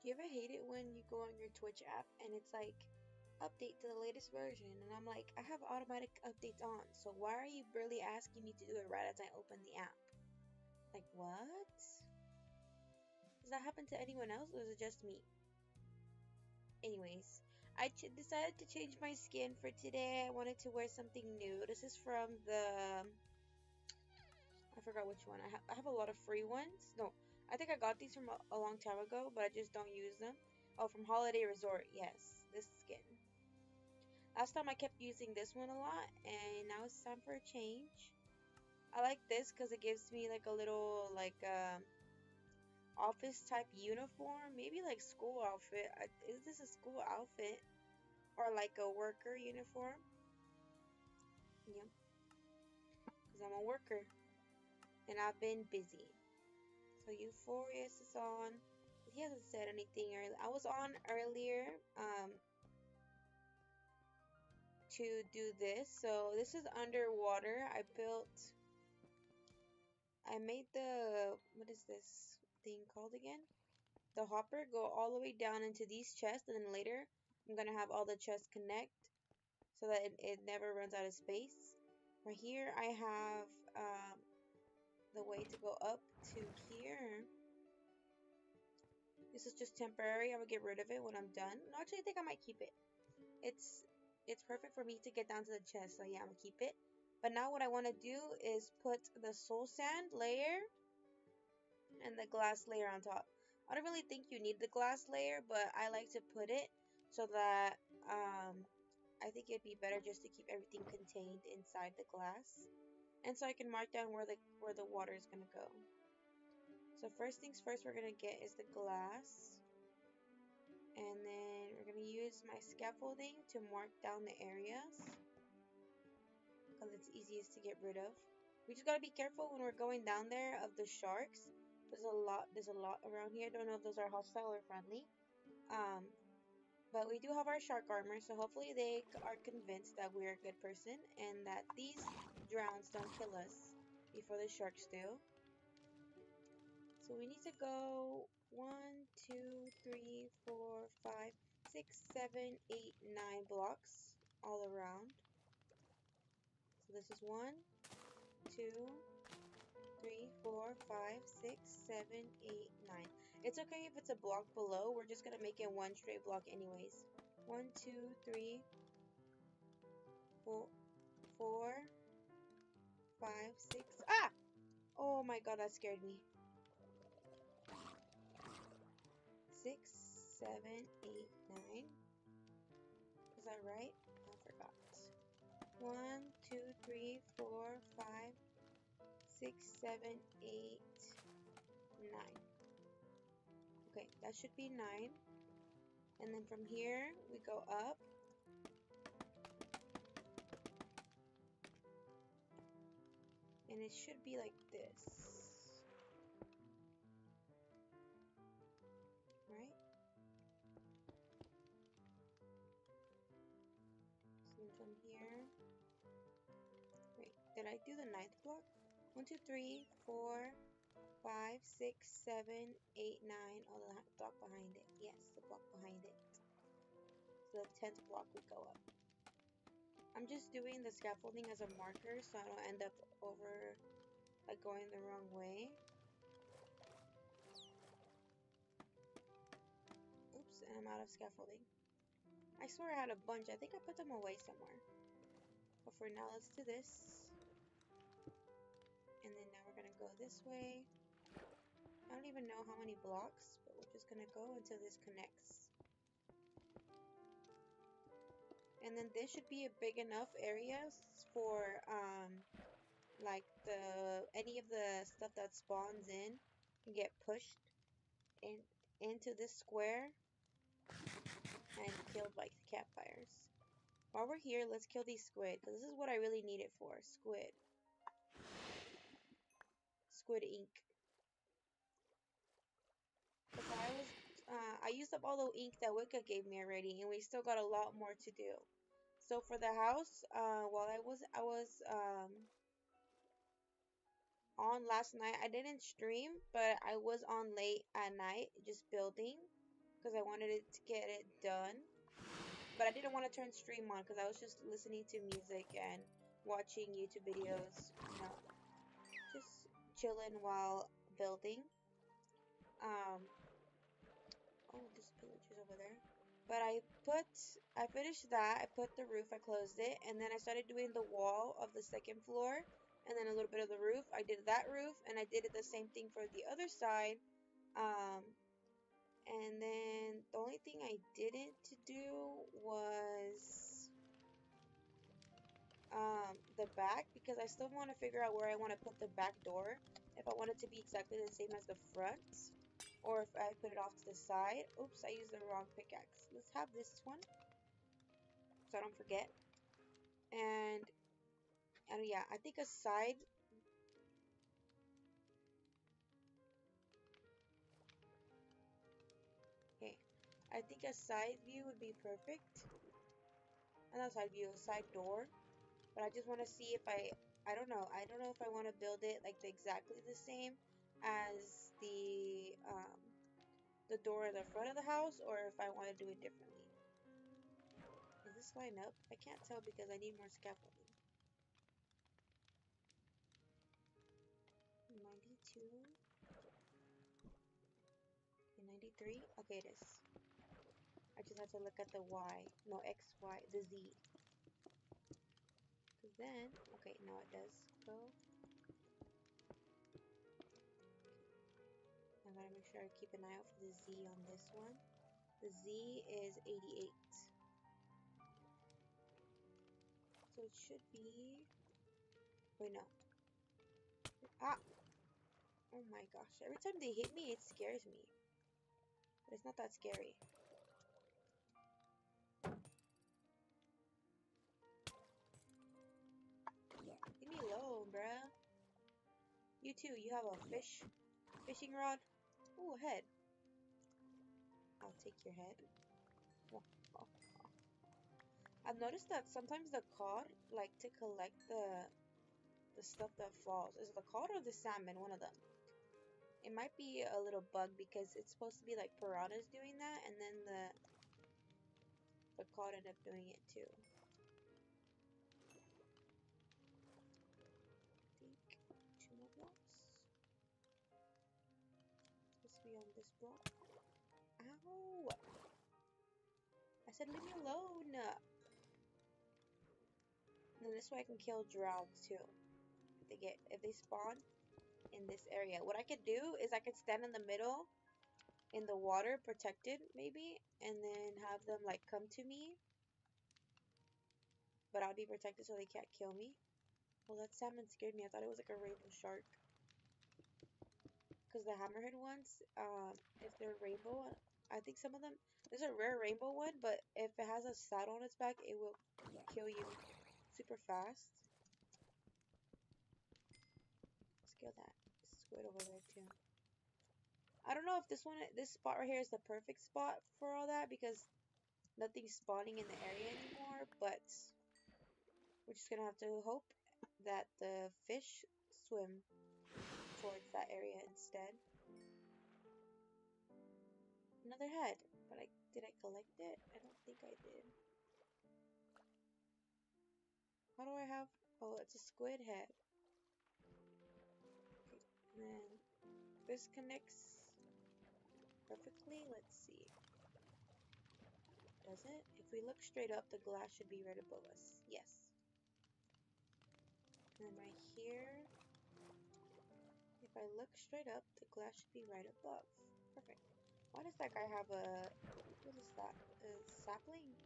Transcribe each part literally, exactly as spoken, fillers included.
Do you ever hate it when you go on your Twitch app and it's like, update to the latest version? And I'm like, I have automatic updates on, so why are you barely asking me to do it right as I open the app? Like, what? Does that happen to anyone else, or is it just me? Anyways, I decided to change my skin for today. I wanted to wear something new. This is from the... I forgot which one. I, ha I have a lot of free ones. No, I think I got these from a, a long time ago, but I just don't use them. Oh, from Holiday Resort. Yes, this skin. Last time I kept using this one a lot, and now it's time for a change. I like this because it gives me like a little like um, office type uniform, maybe like school outfit. I, is this a school outfit or like a worker uniform? Yep, because I'm a worker and I've been busy. So Euphorious is on. He hasn't said anything earlier. I was on earlier um, to do this. So this is underwater. I built. I made the, what is this thing called again? The hopper go all the way down into these chests, and then later I'm gonna have all the chests connect so that it, it never runs out of space. Right here I have um, the way to go up to here. This is just temporary. I will get rid of it when I'm done. No, actually I think I might keep it. It's it's perfect for me to get down to the chest, so yeah, I'm gonna keep it. But now what I want to do is put the soul sand layer and the glass layer on top. I don't really think you need the glass layer, but I like to put it so that um, I think it'd be better just to keep everything contained inside the glass, and so I can mark down where the where the water is gonna go. So first things first, we're gonna get is the glass, and then we're gonna use my scaffolding to mark down the areas because it's easiest to get rid of. We just gotta be careful when we're going down there of the sharks. There's a lot. There's a lot around here. I don't know if those are hostile or friendly. Um, but we do have our shark armor, so hopefully they are convinced that we're a good person and that these drowns don't kill us before the sharks do. So we need to go one, two, three, four, five, six, seven, eight, nine blocks all around. So this is one, two, three, four, five, six, seven, eight, nine. It's okay if it's a block below. We're just gonna make it one straight block anyways. One, two, three, four, four, five, six. Ah! Oh my god, that scared me. Six, seven, eight, nine. Is that right? I forgot. One, two, three, four, five, six, seven, eight, nine. Okay, that should be nine. And then from here, we go up. And it should be like this. Right? So from here. Wait, did I do the ninth block? One, two, three, four, five, six, seven, eight, nine. Oh, the block behind it. Yes, the block behind it. So the tenth block we go up. I'm just doing the scaffolding as a marker so I don't end up over, like, going the wrong way. Oops, and I'm out of scaffolding. I swear I had a bunch. I think I put them away somewhere. But for now, let's do this. And then now we're gonna go this way. I don't even know how many blocks, but we're just gonna go until this connects. And then this should be a big enough area for um like the any of the stuff that spawns in can get pushed in into this square and killed by the campfires. While we're here, let's kill these squid, because this is what I really need it for. Squid. Squid ink. Because I was uh, I used up all the ink that Wicca gave me already, and we still got a lot more to do. So for the house, uh, while I was I was um, on last night, I didn't stream, but I was on late at night just building, because I wanted it to get it done. But I didn't want to turn stream on because I was just listening to music and watching YouTube videos, you know, just chilling while building. Um, oh, there's pillagers over there. But I put, I finished that, I put the roof, I closed it, and then I started doing the wall of the second floor, and then a little bit of the roof. I did that roof, and I did it the same thing for the other side. Um, and then the only thing I didn't do was um, the back, because I still want to figure out where I want to put the back door. If I want it to be exactly the same as the front, or if I put it off to the side. Oops, I used the wrong pickaxe. Let's have this one, so I don't forget. And, and yeah, I think a side. Okay, I think a side view would be perfect. And not side view, a side door. But I just want to see if I, I don't know. I don't know if I want to build it like the, exactly the same as the um, the door at the front of the house, or if I want to do it differently. Does this line up? I can't tell because I need more scaffolding. ninety-two. Okay, ninety-three. Okay, it is. I just have to look at the Y. No, X, Y, the Z. Because then, okay, now it does go. I gotta make sure I keep an eye out for the Z on this one. The Z is eighty-eight. So it should be... Wait, no. Ah! Oh my gosh. Every time they hit me, it scares me. But it's not that scary. Leave me alone, bruh. You too, you have a fish fishing rod? Ooh, a head. I'll take your head. I've noticed that sometimes the cod like to collect the the stuff that falls. Is it the cod or the salmon? One of them. It might be a little bug because it's supposed to be like piranhas doing that, and then the the cod end up doing it too. I think two more blocks. It's supposed to be on this block. Ow! I said leave me alone. And then this way I can kill drowns too. If they get if they spawn in this area. What I could do is I could stand in the middle in the water, protected maybe, and then have them like come to me. But I'll be protected so they can't kill me. Well, that salmon scared me. I thought it was like a rainbow shark. Because the hammerhead ones, um, if they're rainbow, I think some of them, there's a rare rainbow one, but if it has a saddle on its back, it will kill you super fast. Let's kill that squid over there too. I don't know if this one, this spot right here is the perfect spot for all that because nothing's spawning in the area anymore, but we're just gonna have to hope that the fish swim towards that area instead. Another head, but I did I collect it? I don't think I did. How do I have? Oh, it's a squid head. Okay, and then this connects perfectly. Let's see. Does it? If we look straight up, the glass should be right above us. Yes. And then right here, if I look straight up, the glass should be right above. Perfect. Why does that guy have a, what is that, a sapling?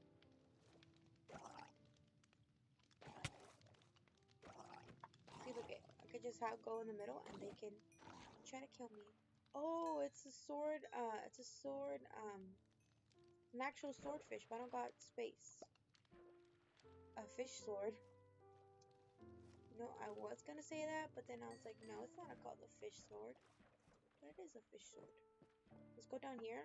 See, look it. I could just have go in the middle and they can try to kill me. Oh, it's a sword, uh, it's a sword, um, an actual swordfish, but I don't got space. A fish sword. No, I was gonna say that, but then I was like, no, it's not called a fish sword. But it is a fish sword. Let's go down here.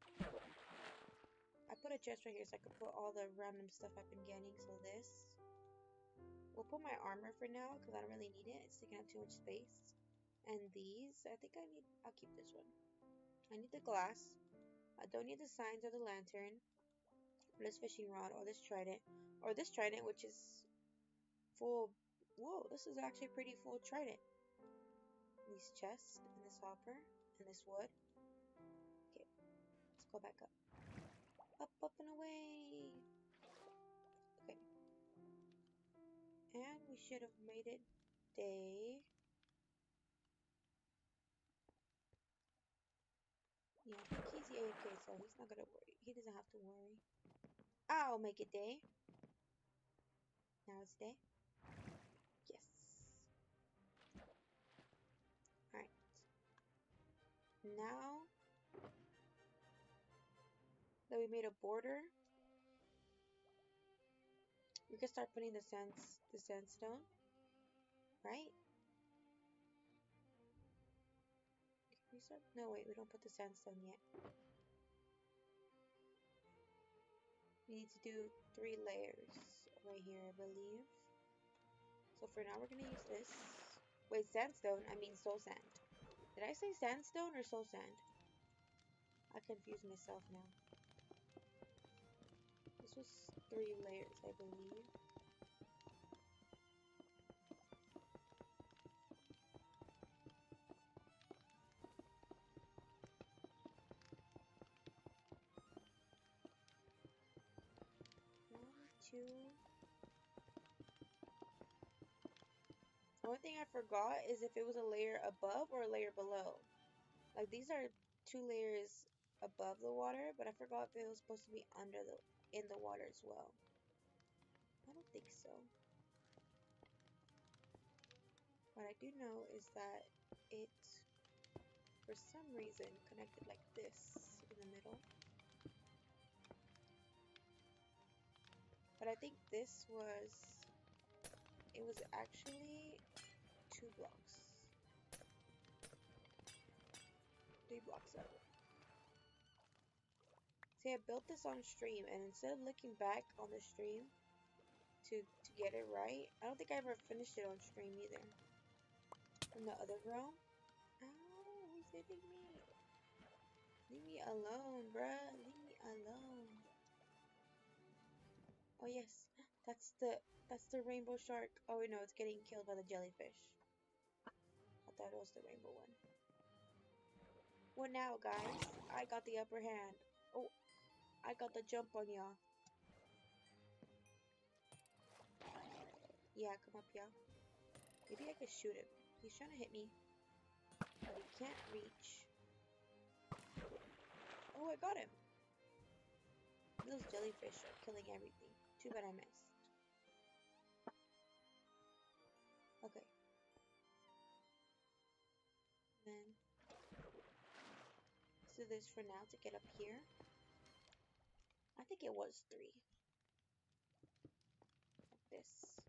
I put a chest right here so I could put all the random stuff I've been getting. So this. We'll put my armor for now because I don't really need it. It's taking up too much space. And these, I think I need, I'll keep this one. I need the glass. I don't need the signs or the lantern, or this fishing rod, or this trident, or this trident, which is full. Whoa, this is actually a pretty full trident. These chests, and this hopper, and this wood. Okay, let's go back up. Up, up, and away. Okay. And we should have made it day. Yeah, I think he's A F K, so he's not gonna worry. He doesn't have to worry. I'll make it day. Now it's day. Yes. Alright. Now that we made a border, we can start putting the sands, the sandstone, right? Can we start? No, wait, we don't put the sandstone yet. We need to do three layers right here, I believe. So for now, we're gonna use this. Wait, sandstone? I mean soul sand. Did I say sandstone or soul sand? I confuse myself now. This was three layers, I believe. One, two. The only thing I forgot is if it was a layer above or a layer below. Like these are two layers above the water, but I forgot if it was supposed to be under the in the water as well. I don't think so. What I do know is that it, for some reason, connected like this in the middle. But I think this was, it was actually two blocks. Three blocks up. See, I built this on stream, and instead of looking back on the stream to, to get it right, I don't think I ever finished it on stream either. From the other row. Ow, who's hitting me? Leave me alone, bruh. Leave me alone. Oh yes, that's the that's the rainbow shark. Oh wait, no, it's getting killed by the jellyfish. I thought it was the rainbow one. What now, guys? I got the upper hand. Oh, I got the jump on y'all. Yeah, come up, y'all. Maybe I could shoot him. He's trying to hit me, but he can't reach. Oh, I got him. Those jellyfish are killing everything. Too bad I missed. Okay. Then let's do this for now to get up here. I think it was three. Like this.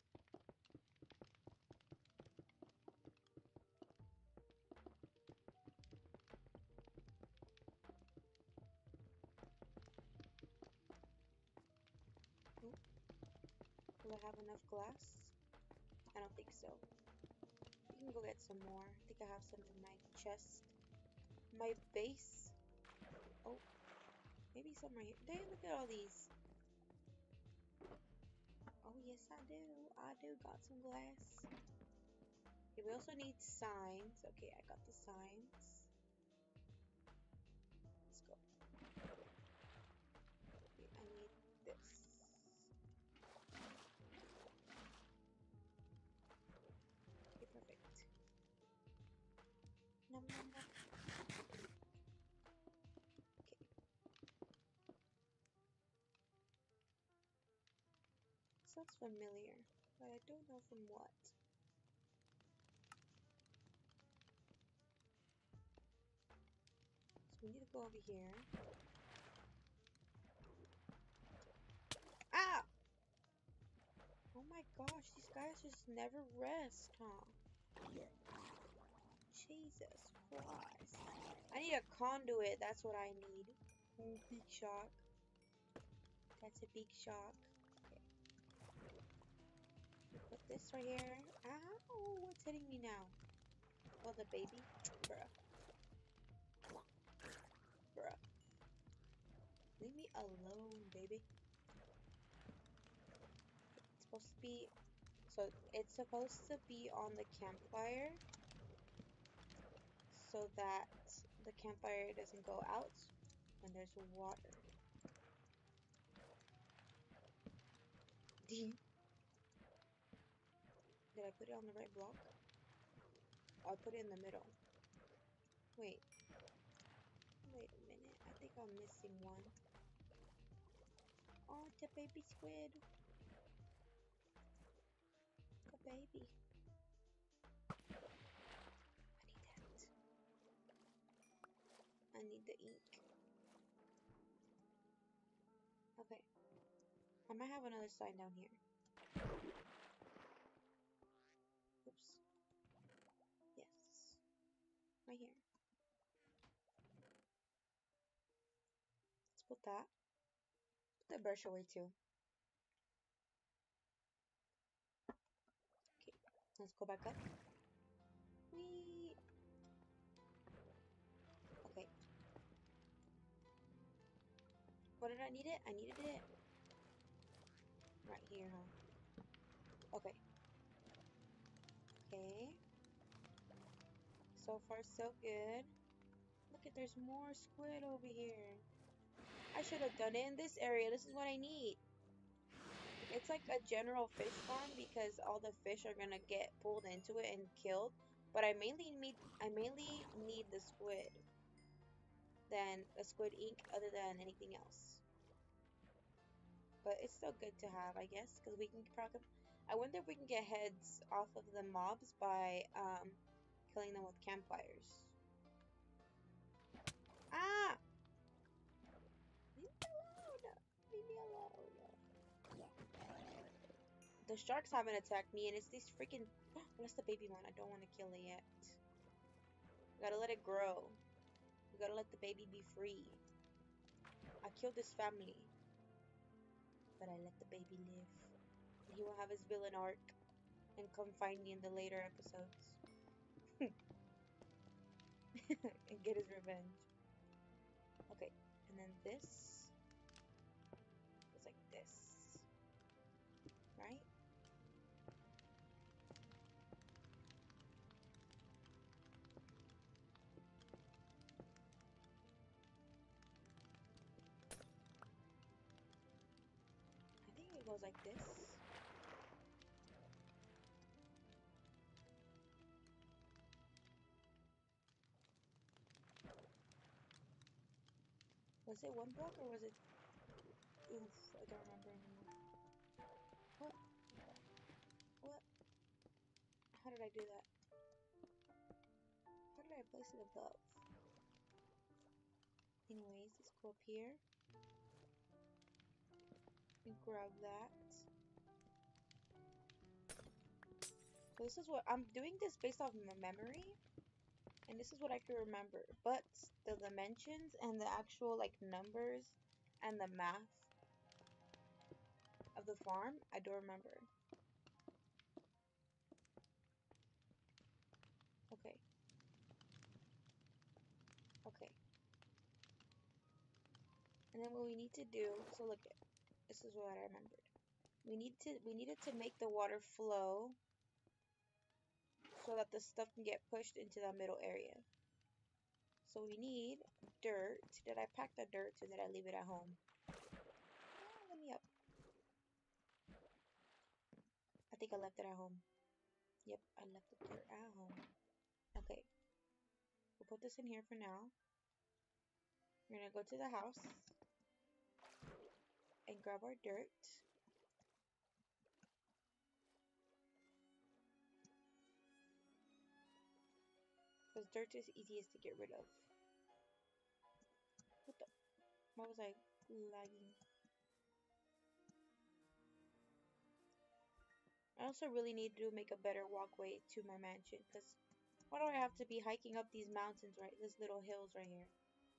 Ooh. Will I have enough glass? I don't think so. We can go get some more. I think I have some in my chest. My base. Oh, maybe some right here. Dang, look at all these. Oh, yes, I do. I do got some glass. Okay, we also need signs. Okay, I got the signs. Let's go. Okay, I need this. Okay, perfect. Nom, nom, nom. Okay. Sounds familiar, but I don't know from what. So we need to go over here. Ah! Oh my gosh, these guys just never rest, huh? Jesus Christ. I need a conduit, that's what I need. Oh, big shock. That's a big shock. Okay. Put this right here. Ow, what's hitting me now? Oh, the baby? Bruh. Bruh. Leave me alone, baby. It's supposed to be, so it's supposed to be on the campfire so that the campfire doesn't go out when there's water. Did I put it on the right block? Oh, I put it in the middle. Wait. Wait a minute. I think I'm missing one. Oh, it's a baby squid. A baby. I need that. I need the ink. Okay. I might have another sign down here. Oops. Yes. Right here. Let's put that. Put the brush away too. Okay. Let's go back up. Whee! Okay. What did I need it? I needed it right here, huh? Okay. Okay. So far, so good. Look at, there's more squid over here. I should have done it in this area. This is what I need. It's like a general fish farm because all the fish are gonna get pulled into it and killed. But I mainly need I mainly need the squid than the squid ink other than anything else. But it's still good to have, I guess, because we can probably. I wonder if we can get heads off of the mobs by um, killing them with campfires. Ah! Leave me alone! Leave me alone! The sharks haven't attacked me, and it's these freaking. Oh, that's the baby one. I don't want to kill it yet. We gotta let it grow. We gotta let the baby be free. I killed this family, but I let the baby live. And he will have his villain arc and come find me in the later episodes. And get his revenge. Okay, and then this is like this, right? I think it goes like this. Was it one block or was it? Oof, I don't remember anymore. What? What? How did I do that? How did I place it above? Anyways, let's go up here and grab that. So this is what I'm doing this based off my memory, and this is what I can remember. But the dimensions and the actual like numbers and the math of the farm, I don't remember. Okay. Okay. And then what we need to do, so look at this is what I remembered. We need to we needed to make the water flow so that the stuff can get pushed into that middle area. So we need dirt. Did I pack the dirt or did I leave it at home? Oh, let me up. I think I left it at home. Yep, I left the dirt at home. Okay. We'll put this in here for now. We're gonna go to the house and grab our dirt. Because dirt is easiest to get rid of. What the? Why was I lagging? I also really need to make a better walkway to my mansion. Because why do I have to be hiking up these mountains, right? These little hills right here.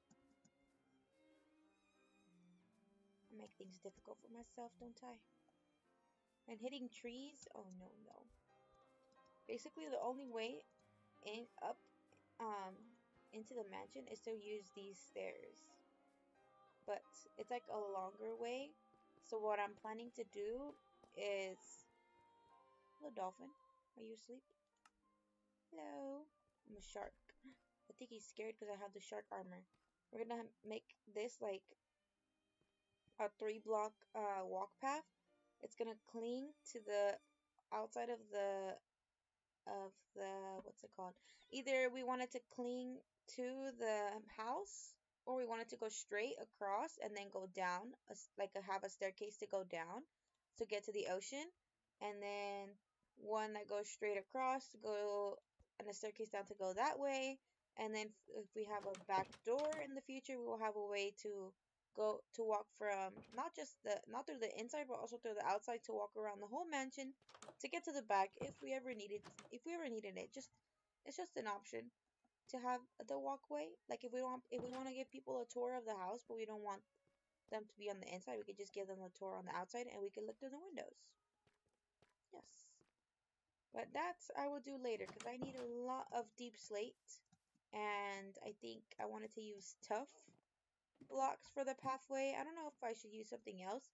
I make things difficult for myself, don't I? And hitting trees? Oh, no, no. Basically, the only way in up um into the mansion is to use these stairs. but it's like a longer way. So what I'm planning to do is, hello dolphin, are you asleep? Hello. I'm a shark. I think he's scared because I have the shark armor. We're gonna make this like a three block uh, walk path. It's gonna cling to the outside of the of the what's it called? Either we want it to cling to the house, or we want it to go straight across and then go down, a s like a, have a staircase to go down to get to the ocean, and then one that goes straight across to go and a staircase down to go that way. And then if we have a back door in the future, we will have a way to go to walk from not just the not through the inside but also through the outside to walk around the whole mansion to get to the back if we ever needed if we ever needed it. Just it's just an option to have the walkway. Like if we want if we want to give people a tour of the house, but we don't want them to be on the inside, we could just give them a tour on the outside and we could look through the windows. Yes. But that's I will do later because I need a lot of deep slate, and I think I wanted to use tough blocks for the pathway. I don't know if I should use something else.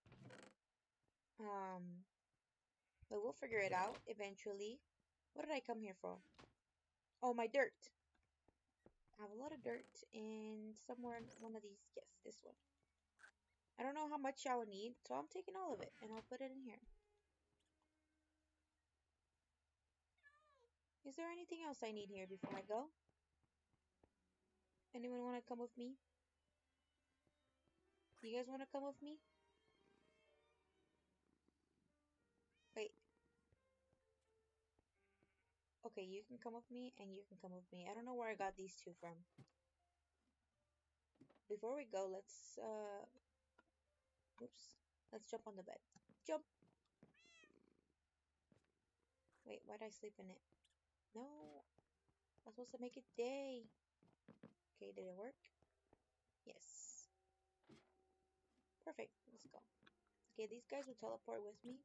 Um, but we'll figure it out eventually. What did I come here for? Oh, my dirt. I have a lot of dirt in somewhere in one of these. Yes, this one. I don't know how much I would need, so I'm taking all of it and I'll put it in here. Is there anything else I need here before I go? Anyone want to come with me? You guys want to come with me? Wait. Okay, you can come with me and you can come with me. I don't know where I got these two from. Before we go, let's, uh, oops. Let's jump on the bed. Jump! Wait, why'd I sleep in it? No. I'm supposed to make it day. Okay, did it work? Yes. Perfect. Let's go. Okay, these guys will teleport with me.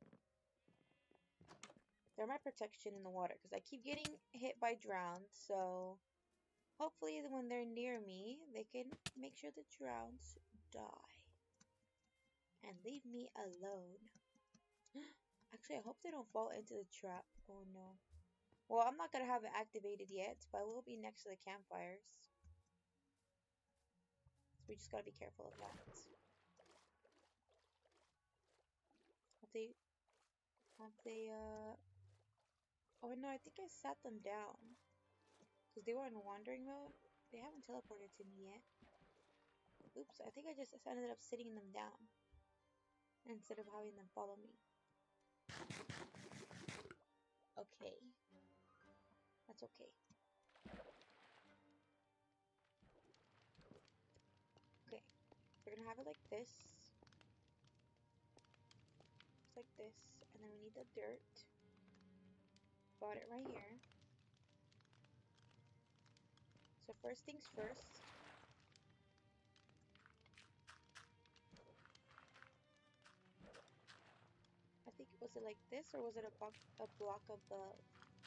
They're my protection in the water because I keep getting hit by drowns. So hopefully when they're near me, they can make sure the drowns die and leave me alone. Actually, I hope they don't fall into the trap. Oh no. Well, I'm not gonna have it activated yet, but I will be next to the campfires. So we just gotta be careful of that. Have they, have they, uh, oh no, I think I sat them down. Because they were in wandering mode. They haven't teleported to me yet. Oops, I think I just ended up sitting them down. Instead of having them follow me. Okay. That's okay. Okay. We're gonna have it like this. Just like this. And then we need the dirt. Got it right here. So first things first. I think, was it like this or was it a, block, a block above?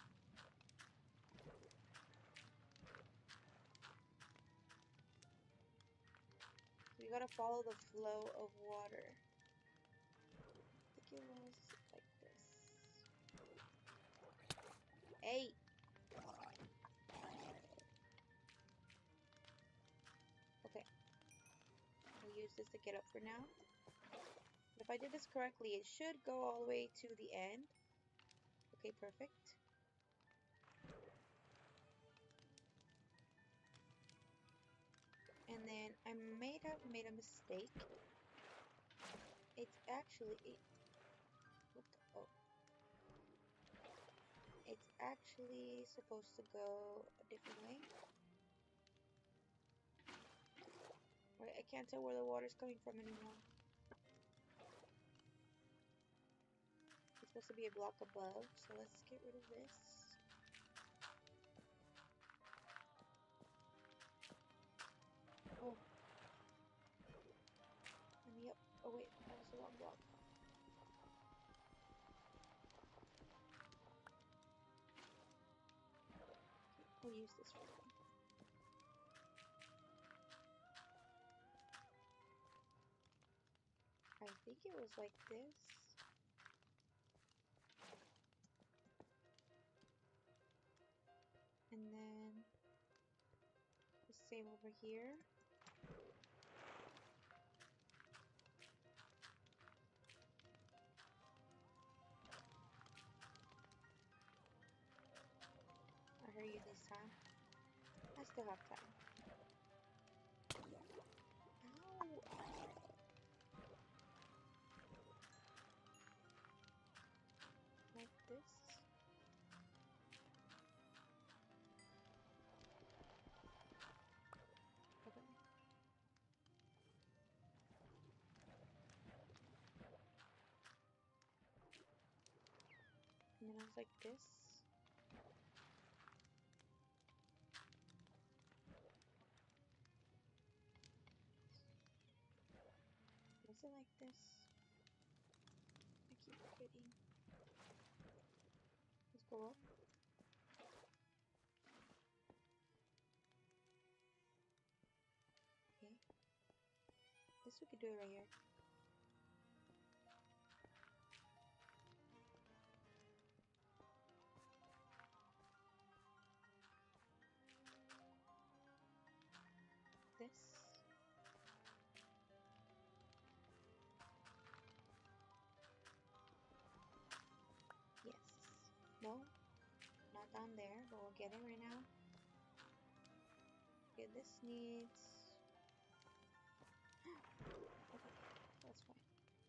So we gotta follow the flow of water. I think it was like this. Hey! Okay. We'll use this to get up for now. But if I did this correctly, it should go all the way to the end. Okay, perfect. And then I may have made a mistake. It's actually it, what the, oh, it's actually supposed to go a different way. Wait, I can't tell where the water's coming from anymore. It's supposed to be a block above, so let's get rid of this. Oh. Let me up. Oh wait, that was the wrong block. We'll use this for now. think it was like this. And then the same over here. I heard you this time. I still have time. Ow! Like this. Okay. And then I was like this. Was it like this? I keep forgetting. Let's go up. Okay. Guess we could do it right here. This. Yes. No. Not down there, but we'll get it right now. Okay, this needs... Okay, that's fine.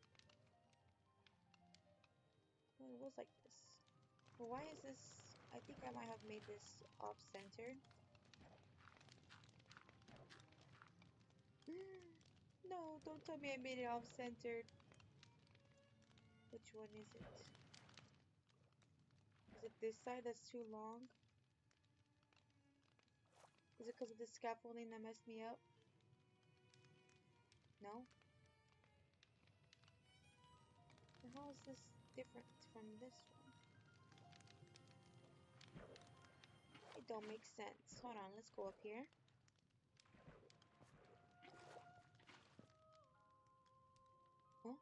Well, it was like this. But why is this... I think I might have made this off-centered. No, don't tell me I made it off-centered. Which one is it? Is it this side that's too long? Is it because of the scaffolding that messed me up? No? Then how is this different from this one? It don't make sense. Hold on, let's go up here. Huh?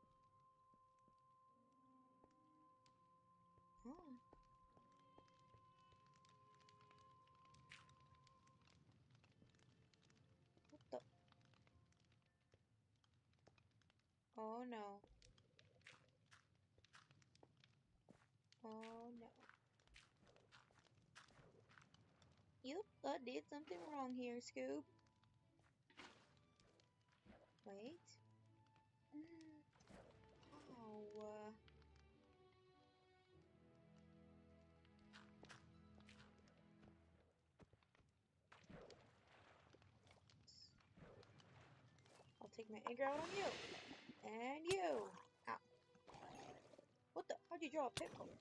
Huh? What the? Oh no. Oh no. Yep, I did something wrong here, Scoob. Wait. Mm. Oh. Uh. I'll take my anger out on you. And you. Ow. What the? How'd you draw a pit post?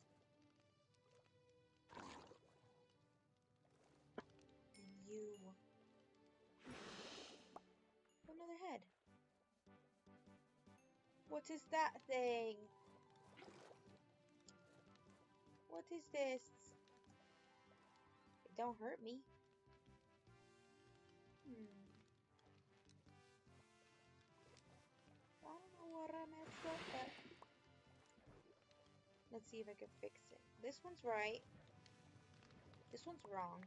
And you. Another head. What is that thing? What is this? It don't hurt me. Hmm. I don't know what I messed up, but let's see if I can fix it. This one's right. This one's wrong.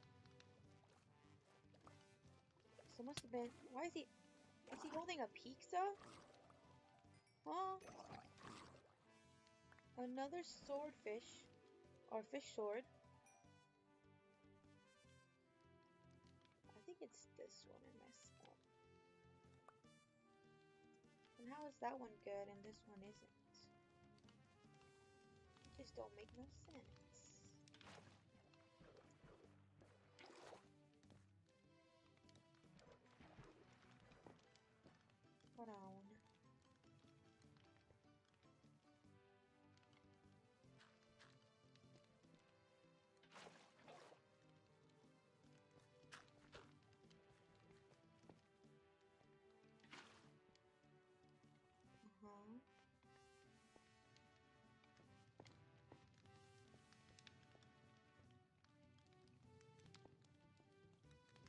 So must have been. Why is he? Is he holding a pizza? Huh? Another swordfish, or fish sword. I think it's this one I messed up. And how is that one good and this one isn't? It just don't make no sense. Hold on. Uh-huh.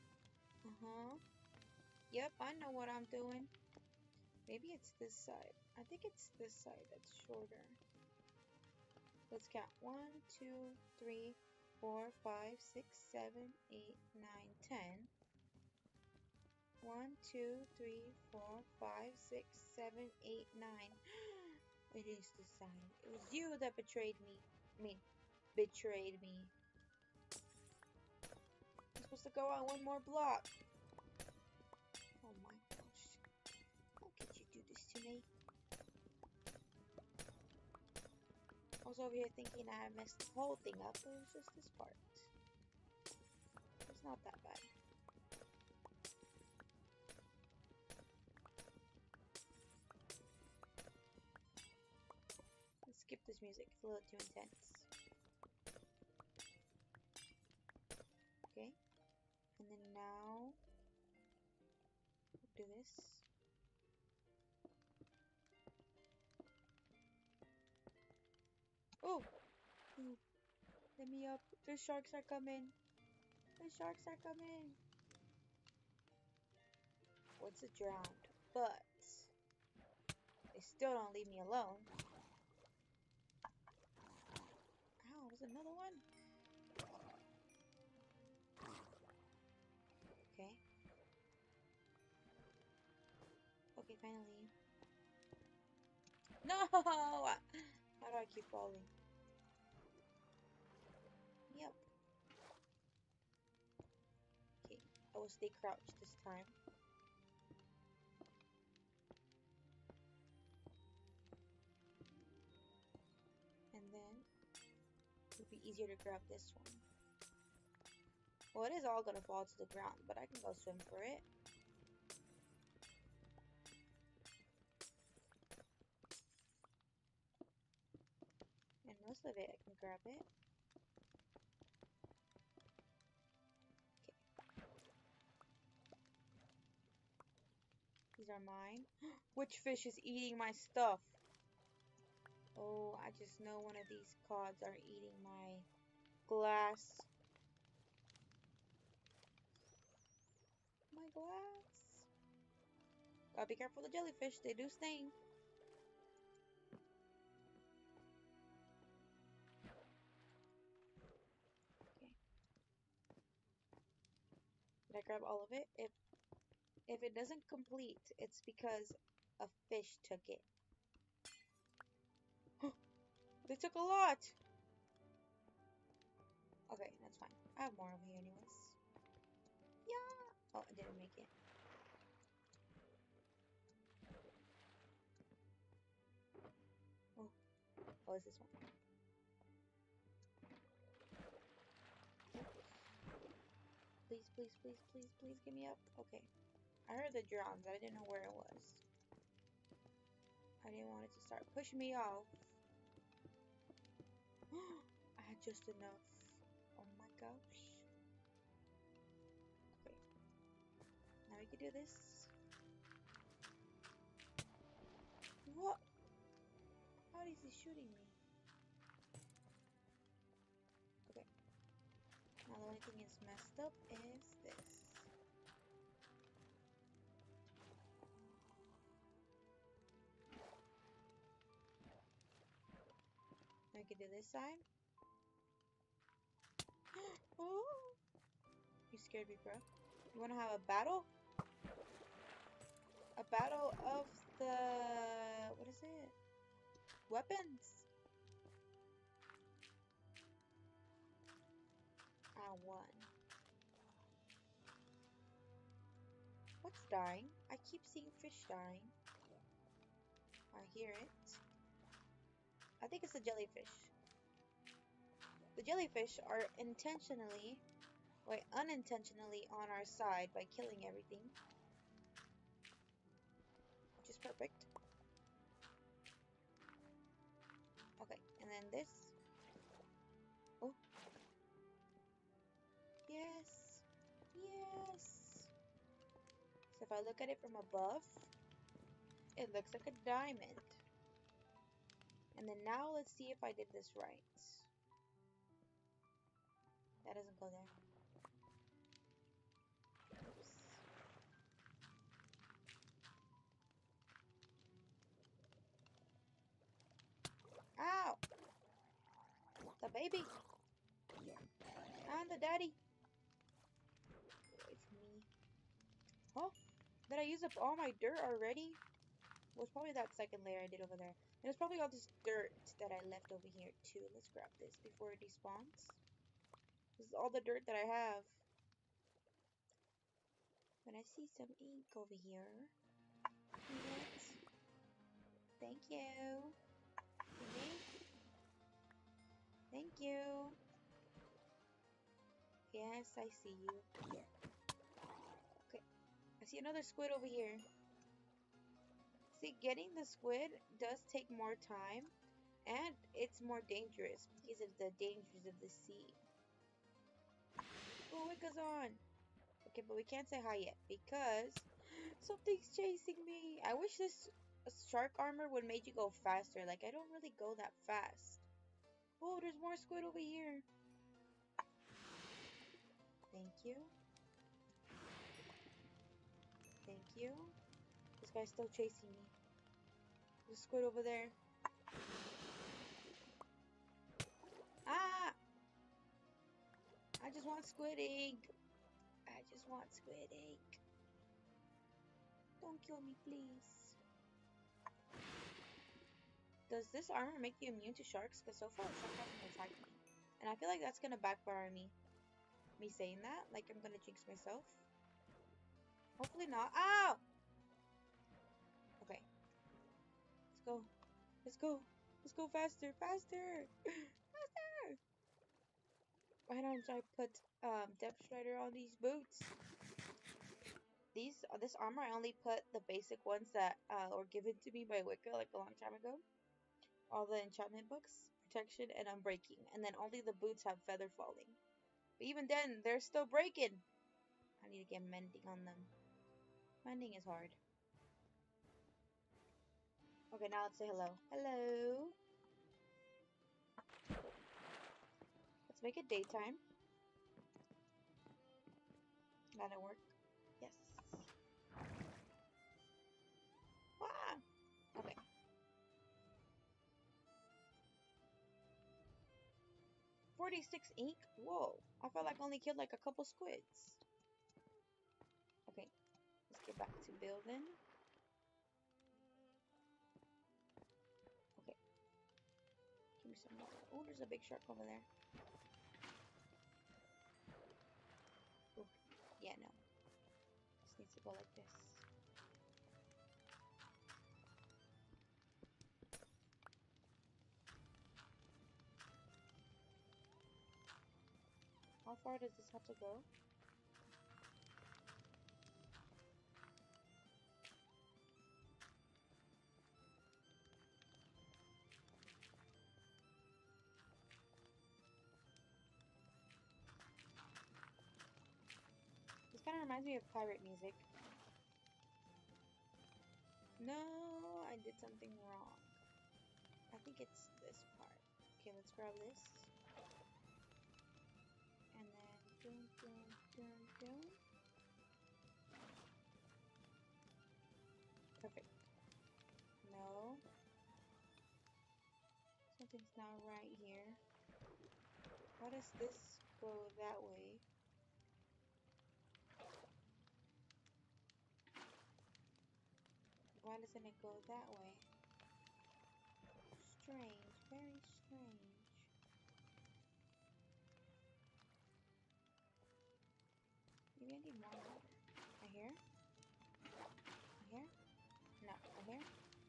Uh-huh. Yep, I know what I'm doing. Maybe it's this side. I think it's this side that's shorter. Let's count. One, two, three, four, five, six, seven, eight, nine, ten. One, two, three, four, five, six, seven, eight, nine. It is this side. It was you that betrayed me. I mean, betrayed me. I'm supposed to go on one more block. Oh my gosh. How could you do this to me? I was over here thinking I messed the whole thing up, but it was just this part. It's not that bad. Let's skip this music. It's a little too intense. Okay. And then now, do this. Oh! Ooh. Let me up. The sharks are coming. The sharks are coming. What's a drowned? But they still don't leave me alone. Ow, there's another one. Okay. Okay, finally. No! How do I keep falling? Yep. Okay, I will stay crouched this time. And then it'll be easier to grab this one. Well, it is all gonna fall to the ground, but I can go swim for it. And most of it, I can grab it. Okay. These are mine. Which fish is eating my stuff? Oh, I just know one of these cods are eating my glass. My glass. Gotta be careful of the jellyfish, they do sting. Okay. Did I grab all of it? If if it doesn't complete, it's because a fish took it. They took a lot! Okay, that's fine. I have more over here anyways. Yeah! Oh, I didn't make it. Oh, oh, is this one? Please, please, please, please, please get me up. Okay. I heard the drums, but I didn't know where it was. I didn't want it to start pushing me off. I had just enough. Oh my gosh. Okay. Now we can do this. What? How is he shooting me? Okay. Now the only thing is messed up is this. Now we can do this side. Oh! You scared me, bro. You wanna have a battle? A battle of the... what is it? Weapons? I won. What's dying? I keep seeing fish dying. I hear it. I think it's a jellyfish. The jellyfish are intentionally, or unintentionally on our side by killing everything. Which is perfect. Okay, and then this. Oh. Yes. Yes. So if I look at it from above, it looks like a diamond. And then now let's see if I did this right. That doesn't go there. Oops. Maybe. I'm the daddy. Get away from me. Oh, did I use up all my dirt already? Well, it's probably that second layer I did over there. And it's probably all this dirt that I left over here too. Let's grab this before it despawns. This is all the dirt that I have. But I see some ink over here. Yes. Thank you. Okay. Thank you. Yes, I see you. Okay. I see another squid over here. See, getting the squid does take more time. And it's more dangerous because of the dangers of the sea. Oh, Wicca's on. Okay, but we can't say hi yet because something's chasing me. I wish this shark armor would make you go faster. Like, I don't really go that fast. Oh, there's more squid over here. Thank you. Thank you. This guy's still chasing me. There's a squid over there. Ah! I just want squid egg. I just want squid egg. Don't kill me, please. Does this armor make you immune to sharks? Because so far, shark hasn't attacked me. And I feel like that's gonna backfire on me. Me saying that, like I'm gonna jinx myself. Hopefully not. Ow! Okay. Let's go. Let's go. Let's go faster. Faster! Faster! Why don't I put um, Depth Strider on these boots? These, uh, this armor, I only put the basic ones that uh, were given to me by Wicca like a long time ago. All the enchantment books, protection, and unbreaking. And then only the boots have feather falling. But even then, they're still breaking. I need to get mending on them. Mending is hard. Okay, now let's say hello. Hello. Let's make it daytime. That'll work. Yes. Ah! Okay. forty-six ink? Whoa. I felt like I only killed like a couple squids. Okay. Let's get back to building. Okay. Give me some more. Oh, there's a big shark over there. Ooh. Yeah, no. This needs to go like this. How far does this have to go? This kind of reminds me of pirate music. No, I did something wrong. I think it's this part. Okay, let's grab this. And then, dun, dun, dun, dun. Perfect. No. Something's not right here. Why does this go that way? Why doesn't it go that way? Strange. Very strange. Maybe I need more water. I hear? I hear? No. I hear?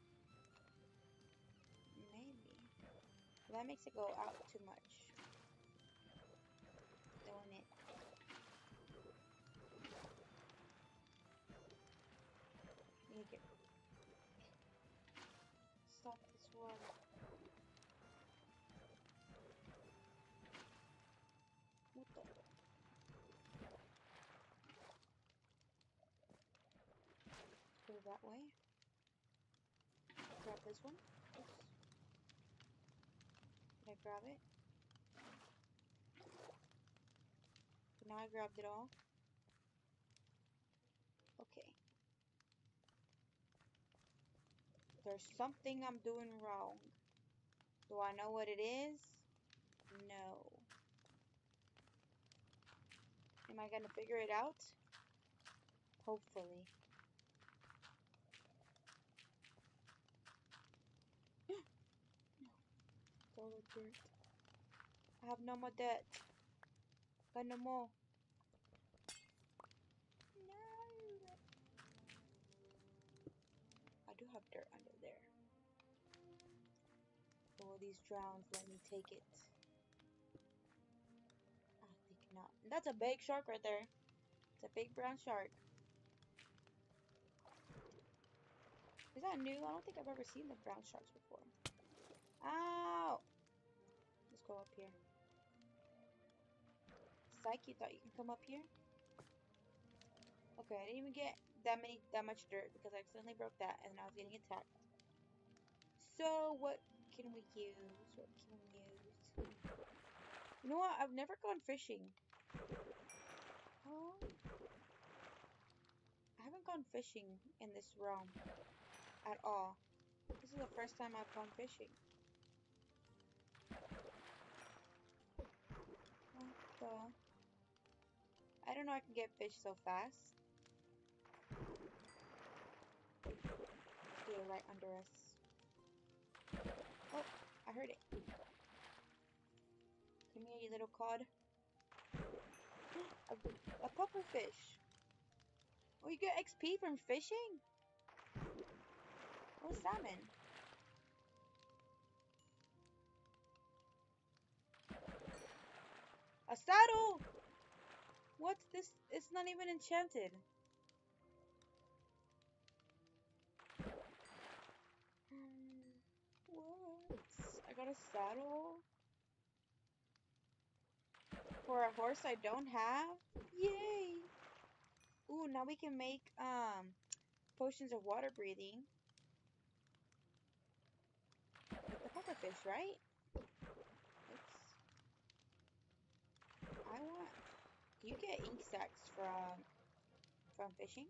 Maybe. Well, that makes it go out too much. Don't it? Need to get... Stop this water. What the? Go that way. Grab this one. Oops. Did I grab it? Now I grabbed it all. Okay. There's something I'm doing wrong. Do I know what it is? No. Am I gonna figure it out? Hopefully. No. It's all the dirt. I have no more dirt. Got no more. No. I do have dirt under there. Will these drowns let me take it? I think not. That's a big shark right there. It's a big brown shark. Is that new? I don't think I've ever seen the brown sharks before. Ow! Let's go up here. Psych, you thought you can come up here? Okay, I didn't even get that many, that much dirt because I accidentally broke that and I was getting attacked. So what can we use? What can we use? You know what? I've never gone fishing. Oh, I haven't gone fishing in this realm at all. This is the first time I've gone fishing. What the? I don't know I can get fish so fast. They're right under us. Oh, I heard it. Come here, you little cod. A, a puffer fish. Oh, you get X P from fishing? Oh, salmon. A saddle! What's this? It's not even enchanted. What? I got a saddle? For a horse I don't have? Yay! Ooh, now we can make um potions of water breathing. Like the pufferfish, right? Oops. I want... Do you get ink sacs from from fishing?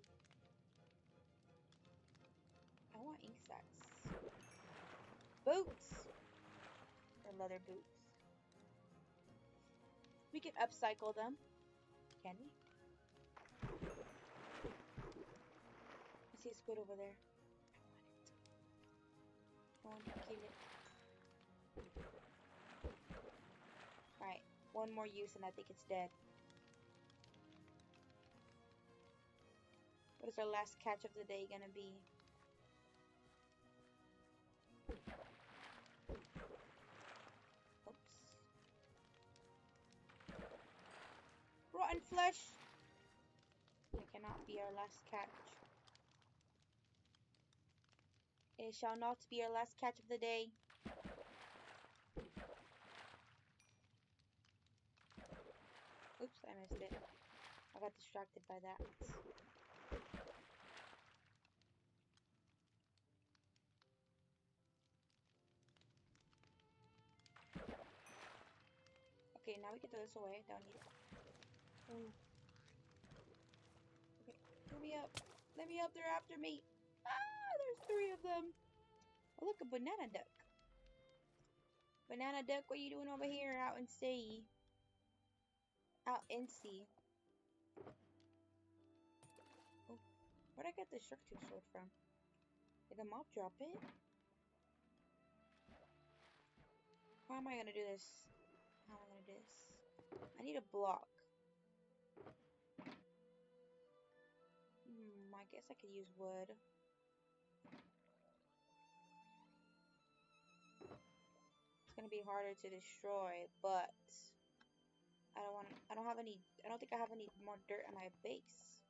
I want ink sacs. Boots! Or leather boots. We can upcycle them. Can we? I see a squid over there. I want it. I want to kill it. Alright, one more use and I think it's dead. What is our last catch of the day gonna be? Oops. Rotten flesh! It cannot be our last catch. It shall not be our last catch of the day. Oops, I missed it. I got distracted by that. Okay, now we can throw this away. Don't need it. Ooh. Okay, let me up. Let me up. They're after me. Ah, there's three of them. Oh, look, a banana duck. Banana duck, what are you doing over here out in sea? Out in sea. Oh, where'd I get the shark tooth sword from? Did the mob drop it? How am I gonna do this? How am I gonna do this? I need a block. Hmm, I guess I could use wood. It's gonna be harder to destroy, but I don't want. I don't have any. I don't think I have any more dirt on my base,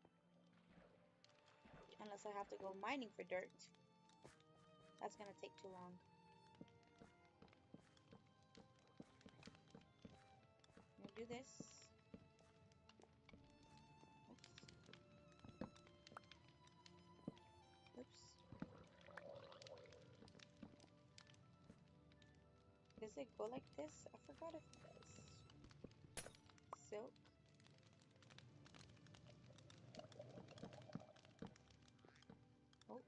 unless I have to go mining for dirt. That's gonna take too long. I'm gonna do this. Oops. Oops. Does it go like this? I forgot if it does. Silk. Oh.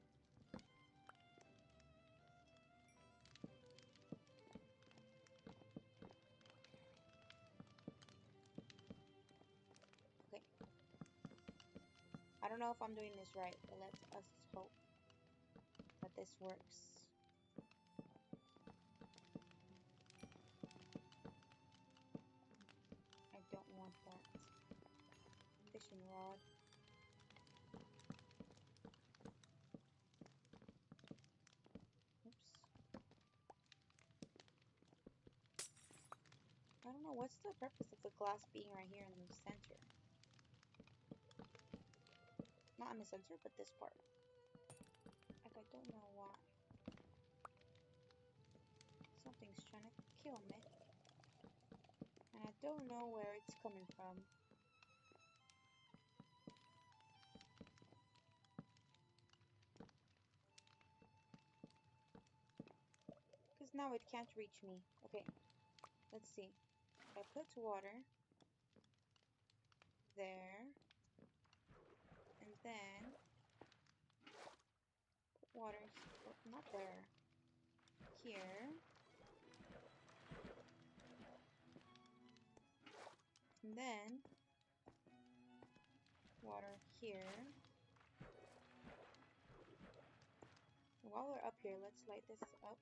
I don't know if I'm doing this right, but let us hope that this works. I don't want that fishing rod. Oops. I don't know, what's the purpose of the glass being right here in the center? Not in the center, but this part. Like, I don't know why. Something's trying to kill me. And I don't know where it's coming from. Because now it can't reach me. Okay, let's see. If I put water there, and then put water, oh, not there, here, and then water here. And while we're up here, let's light this up.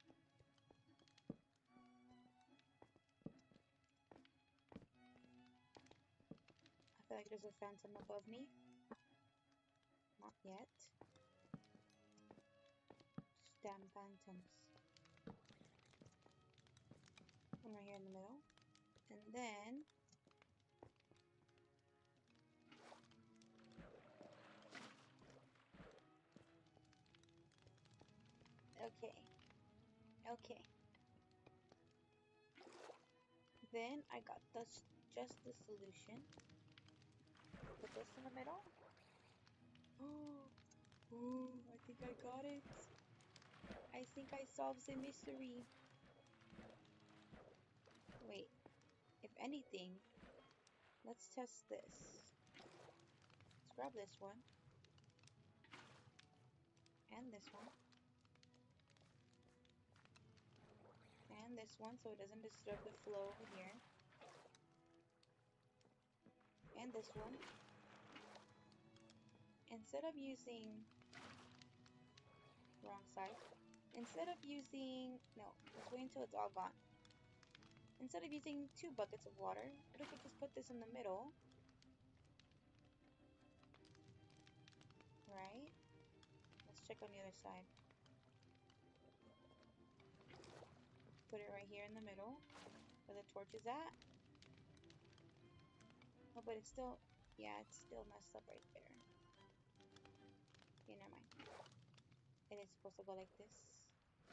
I feel like there's a phantom above me. Not yet. Damn phantoms. One right here in the middle. And then okay. Okay. Then I got this, just the solution. Put this in the middle. Oh, oh, I think I got it. I think I solved the mystery. Wait, if anything, let's test this. Let's grab this one. And this one. And this one, so it doesn't disturb the flow over here. And this one. Instead of using... wrong side. Instead of using... no, let's wait until it's all gone. Instead of using two buckets of water, what if we just put this in the middle? Right? Let's check on the other side. Put it right here in the middle, where the torch is at. Oh, but it's still, yeah, it's still messed up right there. Okay, never mind. It is supposed to go like this.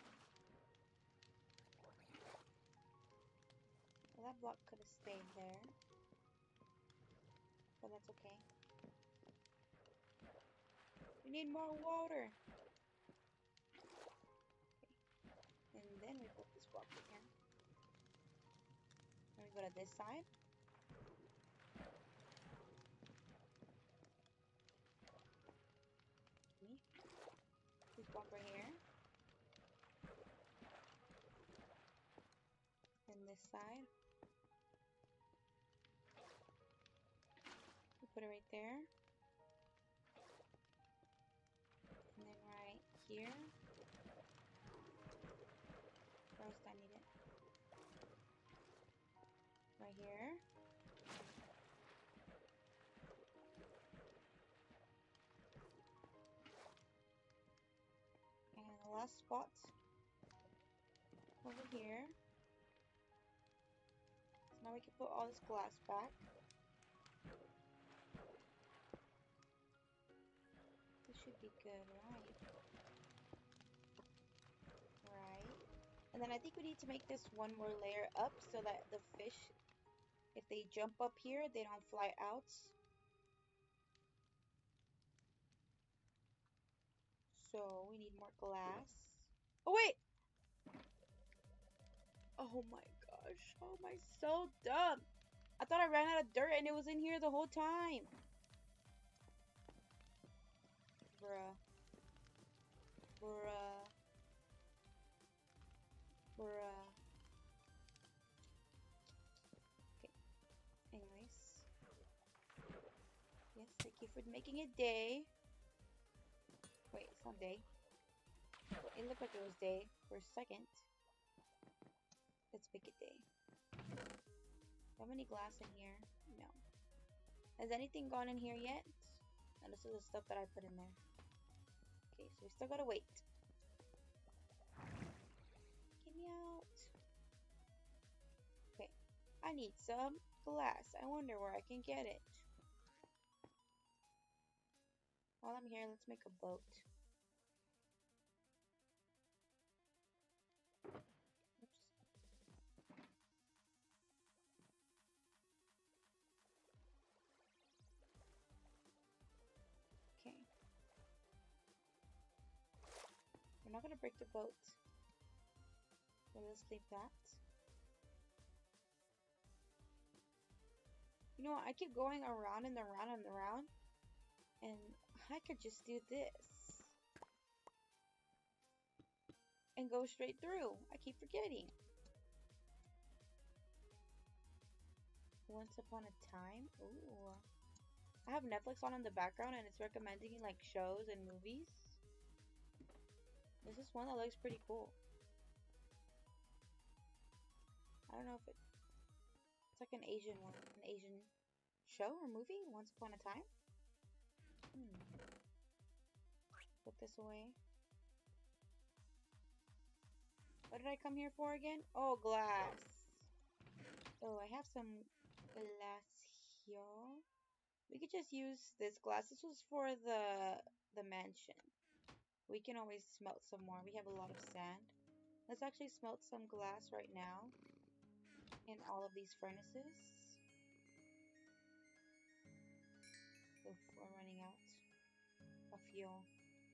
Well, that block could have stayed there. But that's okay. We need more water! Okay. And then we put this block in here. Then we go to this side. This block right here. And this side. We put it right there. And then right here. Where else do I need it? Right here. And the last spot over here. So now we can put all this glass back. This should be good, right? Right. And then I think we need to make this one more layer up so that the fish, if they jump up here, they don't fly out. So we need more glass. Oh wait! Oh my gosh, how am I so dumb? I thought I ran out of dirt and it was in here the whole time. Bruh. Bruh. Bruh. Okay. Anyways. Yeah, Yes, thank you for making it day. Wait, it's not day. It looked like it was day for a second. Let's make it day. How many glass in here? No. Has anything gone in here yet? No, this is the stuff that I put in there. Okay, so we still gotta wait. Get me out. Okay, I need some glass. I wonder where I can get it. While I'm here, let's make a boat. Oops. Okay. We're not gonna break the boat. So let's leave that. You know what? I keep going around and around and around. And I could just do this. And go straight through. I keep forgetting. Once upon a time. Ooh. I have Netflix on in the background and it's recommending like shows and movies. This is one that looks pretty cool. I don't know if it, it's like an Asian one, an Asian show or movie. Once upon a time. Hmm. Put this away. What did I come here for again? Oh, glass. Oh, I have some glass here. We could just use this glass. This was for the the mansion. We can always smelt some more. We have a lot of sand. Let's actually smelt some glass right now in all of these furnaces. Oof, we're running out of fuel.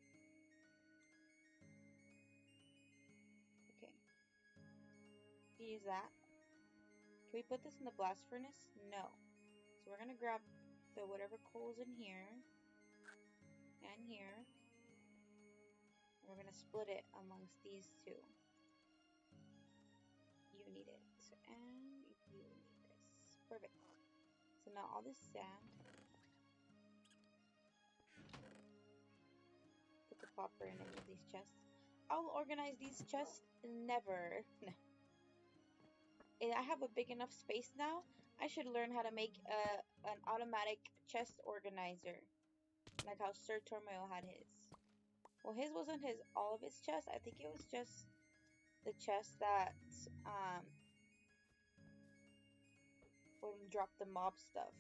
Okay. We can use that. Can we put this in the blast furnace? No. So we're gonna grab the whatever coal's in here and here. And we're gonna split it amongst these two. You need it, and you need this. Perfect. So now all this sand. Put the copper in any of these chests. I'll organize these chests. Never. I have a big enough space now. I should learn how to make a an automatic chest organizer, like how Sir Tormeo had his. Well, his wasn't his all of his chest. I think it was just the chest that um would drop the mob stuff.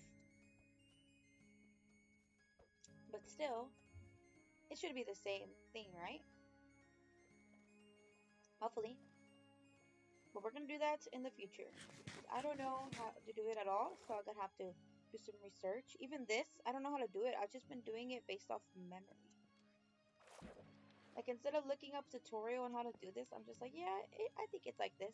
But still, it should be the same thing, right? Hopefully. But we're gonna do that in the future. I don't know how to do it at all, so I'm gonna have to do some research. Even this, I don't know how to do it. I've just been doing it based off memory. Like, instead of looking up tutorial on how to do this, I'm just like, yeah, it, I think it's like this.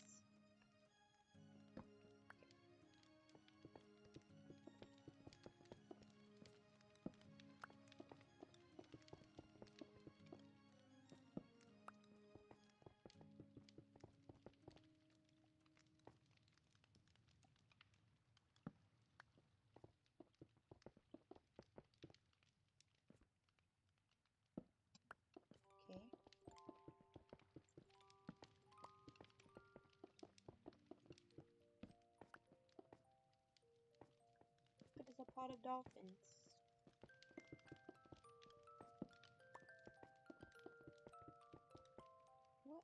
Okay. Look, there's a pot of dolphins. What?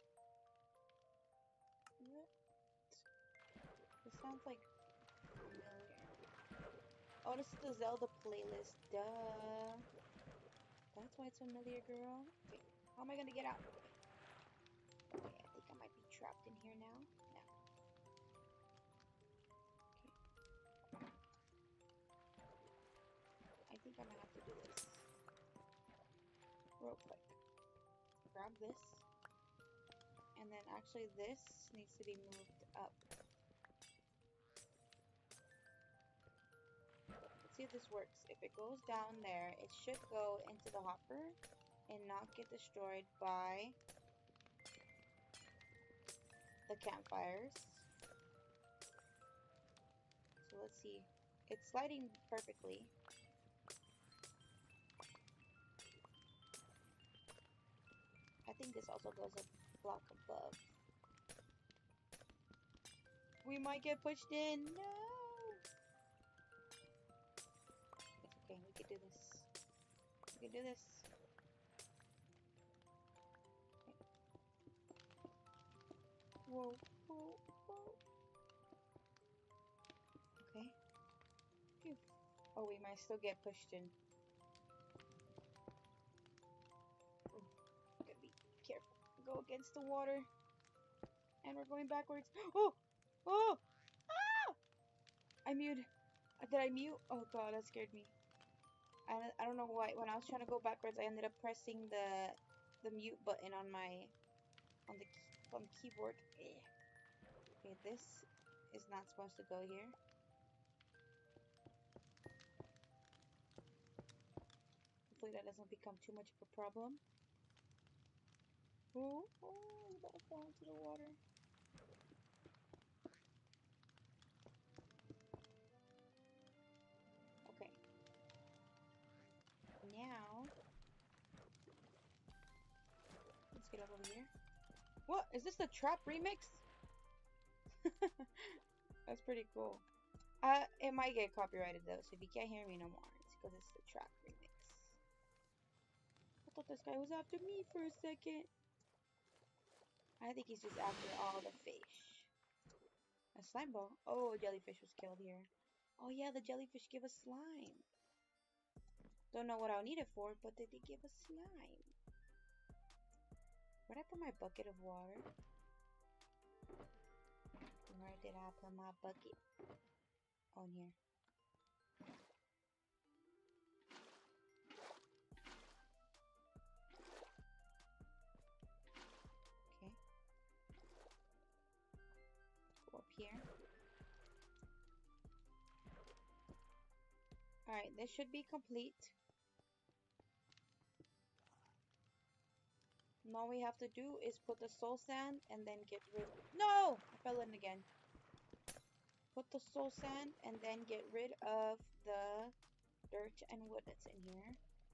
What? This sounds like familiar. Oh, this is the Zelda playlist. Duh. That's why it's familiar, girl. Okay. How am I gonna get out? Okay, I think I might be trapped in here now. No. Okay. I think I'm gonna have to do this real quick. Grab this. And then actually this needs to be moved up. Let's see if this works. If it goes down there, it should go into the hopper and not get destroyed by the campfires. So let's see. It's sliding perfectly. think this also goes a block above. We might get pushed in. No! It's okay. We can do this. We can do this. Okay. Whoa, whoa, whoa. Okay. Phew. Oh, we might still get pushed in. Ooh, gotta be careful. Go against the water. And we're going backwards. Oh! Oh! Ah! I mute. Did I mute? Oh god, that scared me. I, I don't know why. When I was trying to go backwards, I ended up pressing the the mute button on my on the key, on the keyboard. Eh. Okay, this is not supposed to go here. Hopefully that doesn't become too much of a problem. Oh, oh, I'm about to fall into the water. Okay. Now, let's get over here. What? Is this the trap remix? That's pretty cool. Uh, it might get copyrighted though, so if you can't hear me no more, it's because it's the trap remix. I thought this guy was after me for a second. I think he's just after all the fish. A slime ball? Oh, a jellyfish was killed here. Oh yeah, the jellyfish give us slime. Don't know what I'll need it for, but they did give us slime. Where'd I put my bucket of water? Where did I put my bucket? Oh, in here. Okay. Go up here. Alright, this should be complete. And all we have to do is put the soul sand and then get rid of... No! I fell in again. Put the soul sand and then get rid of the dirt and wood that's in here.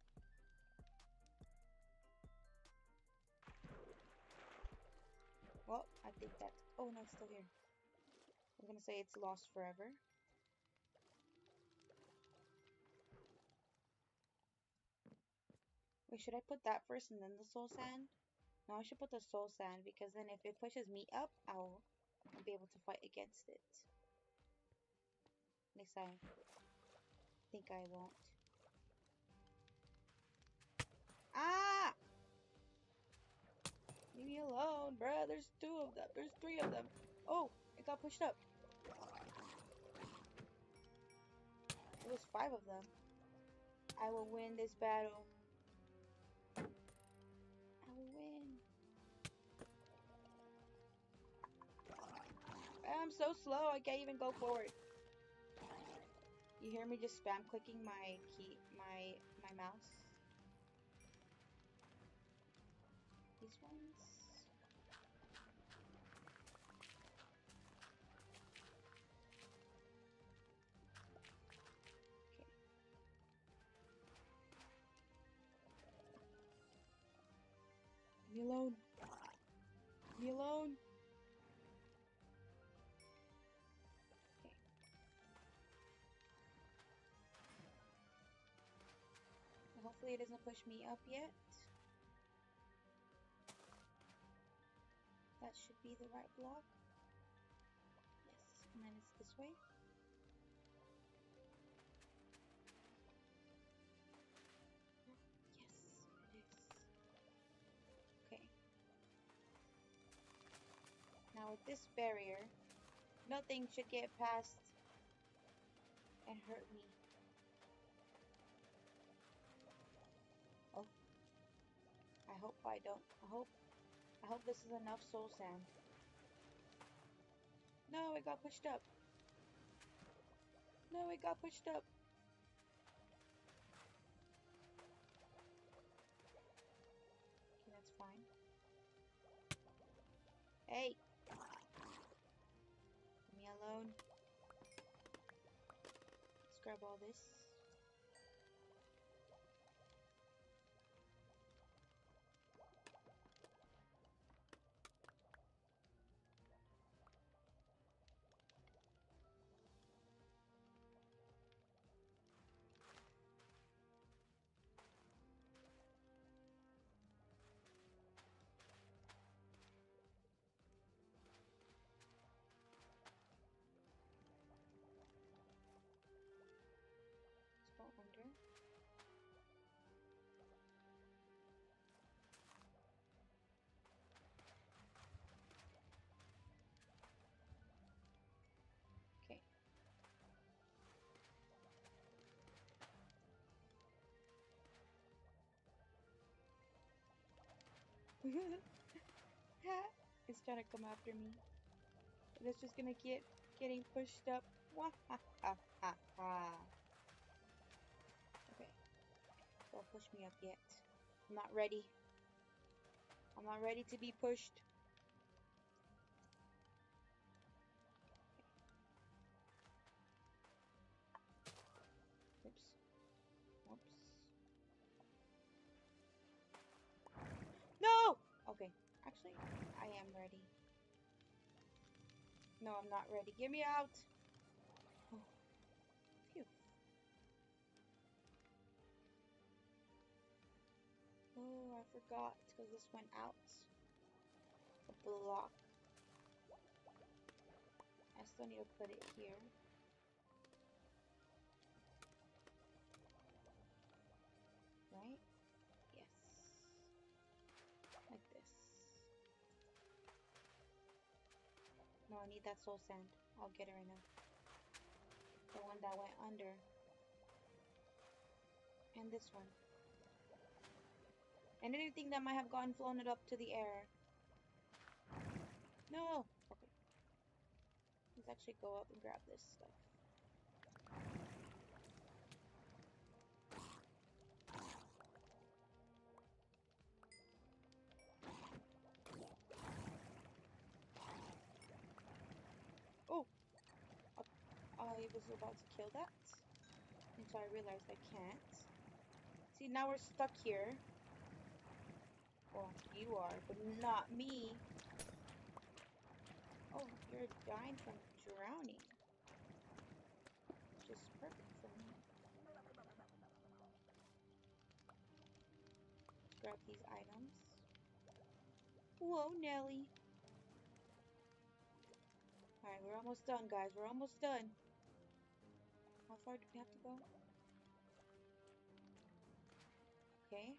Well, I think that's... Oh, no, it's still here. I was gonna say it's lost forever. Wait, should I put that first and then the soul sand? No, I should put the soul sand because then if it pushes me up, I'll be able to fight against it. At least I think I won't. Ah! Leave me alone, bruh. There's two of them. There's three of them. Oh, it got pushed up. It was five of them. I will win this battle. I will win. I'm so slow, I can't even go forward. You hear me just spam clicking my key, my my mouse? These ones. Okay. Leave me alone. Leave me alone. Hopefully it doesn't push me up yet. That should be the right block. Yes, and then it's this way. Yes, it is. Okay. Now with this barrier, nothing should get past and hurt me. Oh. I hope I don't. I hope I hope this is enough soul sand. No, it got pushed up. No, it got pushed up. Okay, that's fine. Hey! Leave me alone. Let's grab all this. It's trying to come after me. But it's just gonna get getting pushed up. Wah ha ha ha ha. Okay. Don't push me up yet. I'm not ready. I'm not ready to be pushed. Oops. Oops. No! Okay. Actually, I am ready. No, I'm not ready. Get me out! Oh. Phew. Oh, I forgot because this went out. A block. I still need to put it here. Right? Yes. Like this. No, I need that soul sand. I'll get it right now. The one that went under. And this one. And anything that might have gotten flown it up to the air. No! Okay. Let's actually go up and grab this stuff. Oh! I was about to kill that. Until I realized I can't. See, now we're stuck here. Well, you are, but not me. Oh, you're dying from drowning. Which is perfect for me. Let's grab these items. Whoa, Nelly. Alright, we're almost done, guys. We're almost done. How far do we have to go? Okay.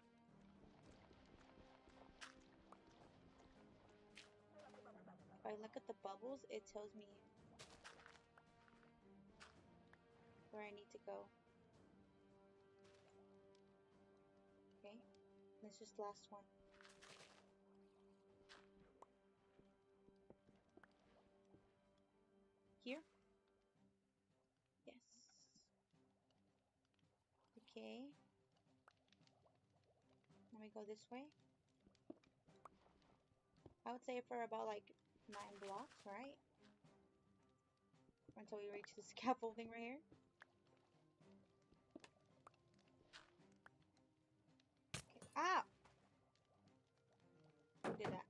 If I look at the bubbles, it tells me where I need to go. Okay. This is the last one. Here? Yes. Okay. Let me go this way. I would say for about like nine blocks, right? Until we reach the scaffolding right here. Okay. Ah! Who did that?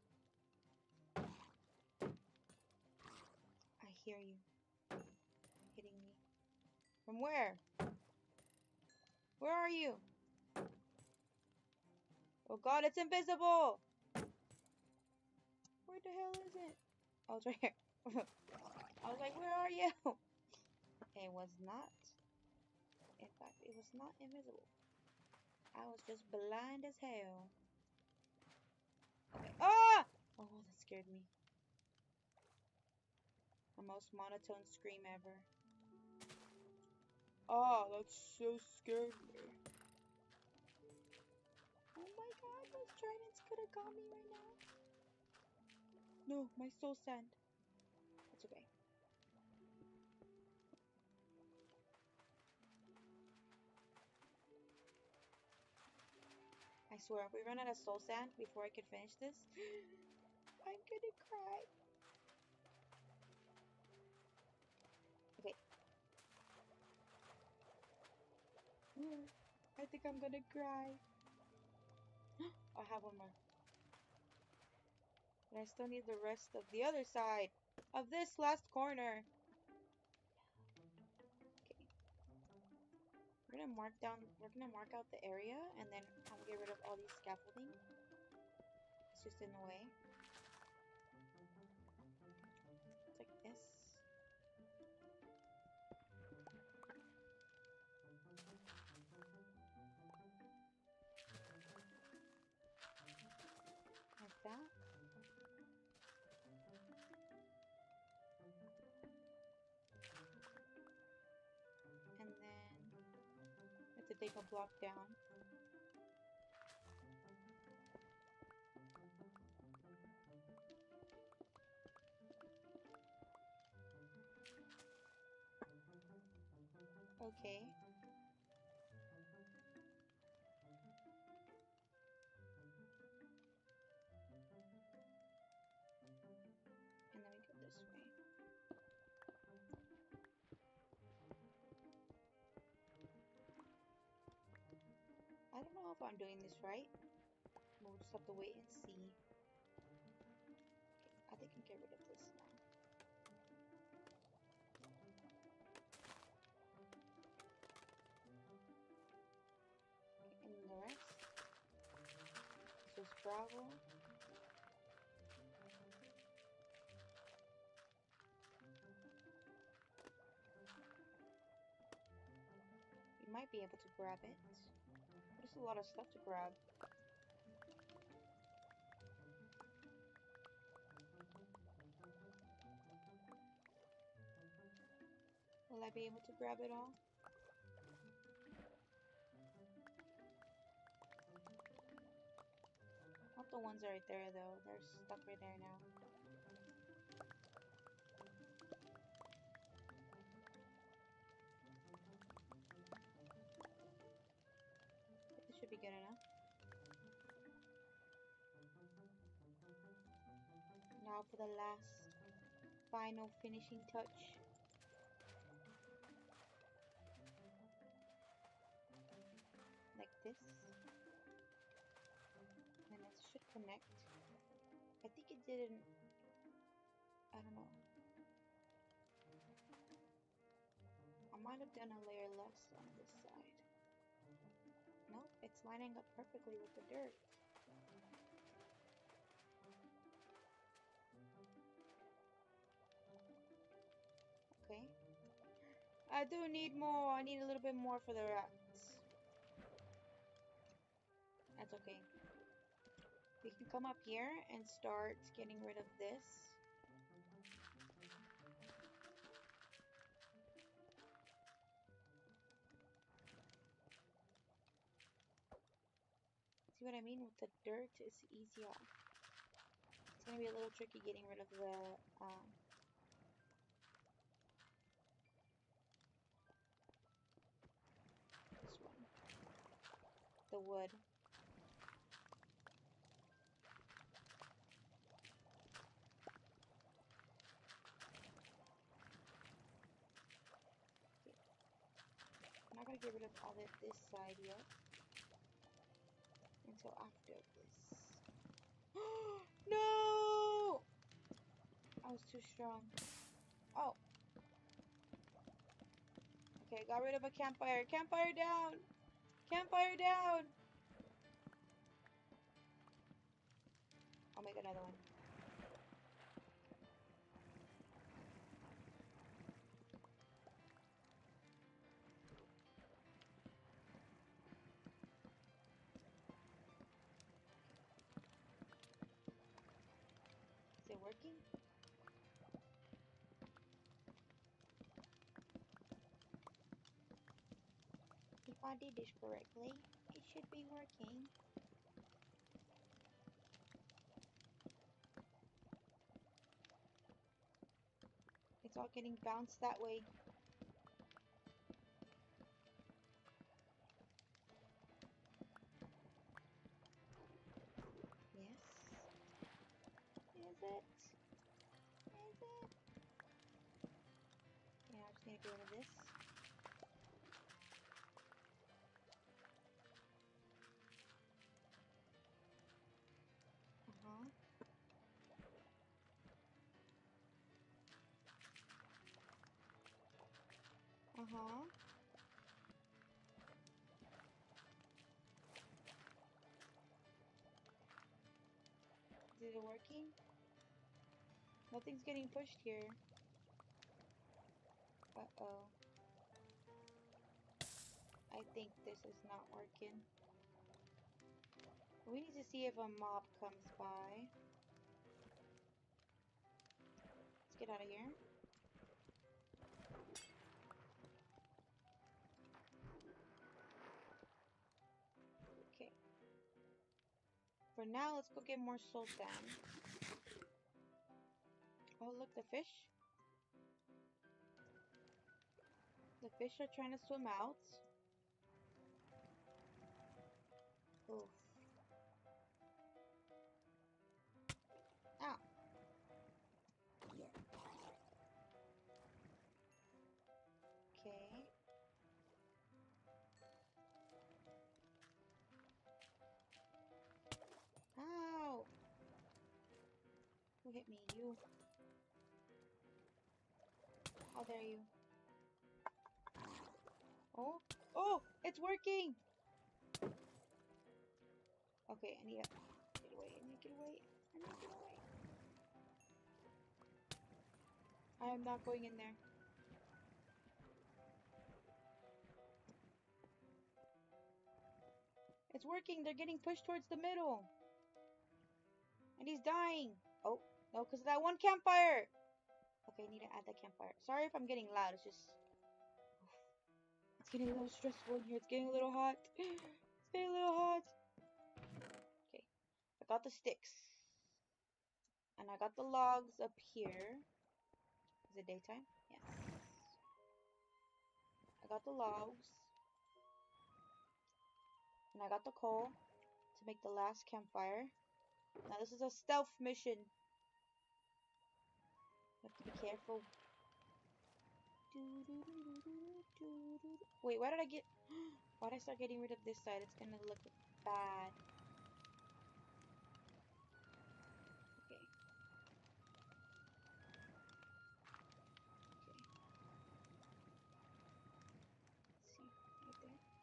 I hear you. Hitting me. From where? Where are you? Oh god, it's invisible! Where the hell is it? Oh, it's right here. I was like, where are you? It was not. In fact, it was not invisible. I was just blind as hell. Okay. Ah! Oh, that scared me. The most monotone scream ever. Oh, that so scared me. Oh my god, those tridents could have got me right now. No, my soul sand. That's okay. I swear, if we run out of soul sand before I can finish this, I'm gonna cry. Okay. I think I'm gonna cry. I have one more. But I still need the rest of the other side of this last corner. Okay. We're gonna mark down, we're gonna mark out the area and then I'm gonna get rid of all these scaffolding. It's just in the way. It's like this. Like that. And then I have to take a block down. Okay. And then we go this way. I don't know if I'm doing this right. We'll just have to wait and see. Okay, I think I can get rid of this now. Okay, and then the rest. This is gravel. You might be able to grab it. There's a lot of stuff to grab. Will I be able to grab it all? Not the ones right there though. They're stuck right there now. This should be good enough. Now for the last final finishing touch. Like this. And it should connect. I think it didn't. I don't know. I might have done a layer less on this side. Nope, it's lining up perfectly with the dirt. Okay. I do need more. I need a little bit more for the rats. That's okay. We can come up here and start getting rid of this. See what I mean? With the dirt, it's easy off. It's gonna be a little tricky getting rid of the um, this one, the wood. Okay. I'm not gonna get rid of all of this side yet until after this. No! I was too strong. Oh. Okay, got rid of a campfire. Campfire down! Campfire down! I'll make another one. Is it working? If I did this correctly, it should be working. It's all getting bounced that way. Yes. Is it? Is it? Yeah, I just need to get rid of this. Uh-huh. Uh-huh. Is it working? Nothing's getting pushed here. Uh-oh. I think this is not working. We need to see if a mob comes by. Let's get out of here. Okay. For now, let's go get more soul sand. Oh, look, the fish. The fish are trying to swim out. Oof. Ow. Okay. Ow. Who hit me? You. How dare you? Oh. Oh! It's working! Okay, I need to get away. I need to get away. I need to get away. I am not going in there. It's working. They're getting pushed towards the middle. And he's dying. Oh, no, because of that one campfire. Okay, I need to add that campfire. Sorry if I'm getting loud. It's just... It's getting a little stressful in here. It's getting a little hot. It's getting a little hot. Okay, I got the sticks. And I got the logs up here. Is it daytime? Yes. I got the logs. And I got the coal to make the last campfire. Now this is a stealth mission. You have to be careful. Wait, why did I get... Why did I start getting rid of this side? It's gonna look bad. Okay. Okay. Let's see. Right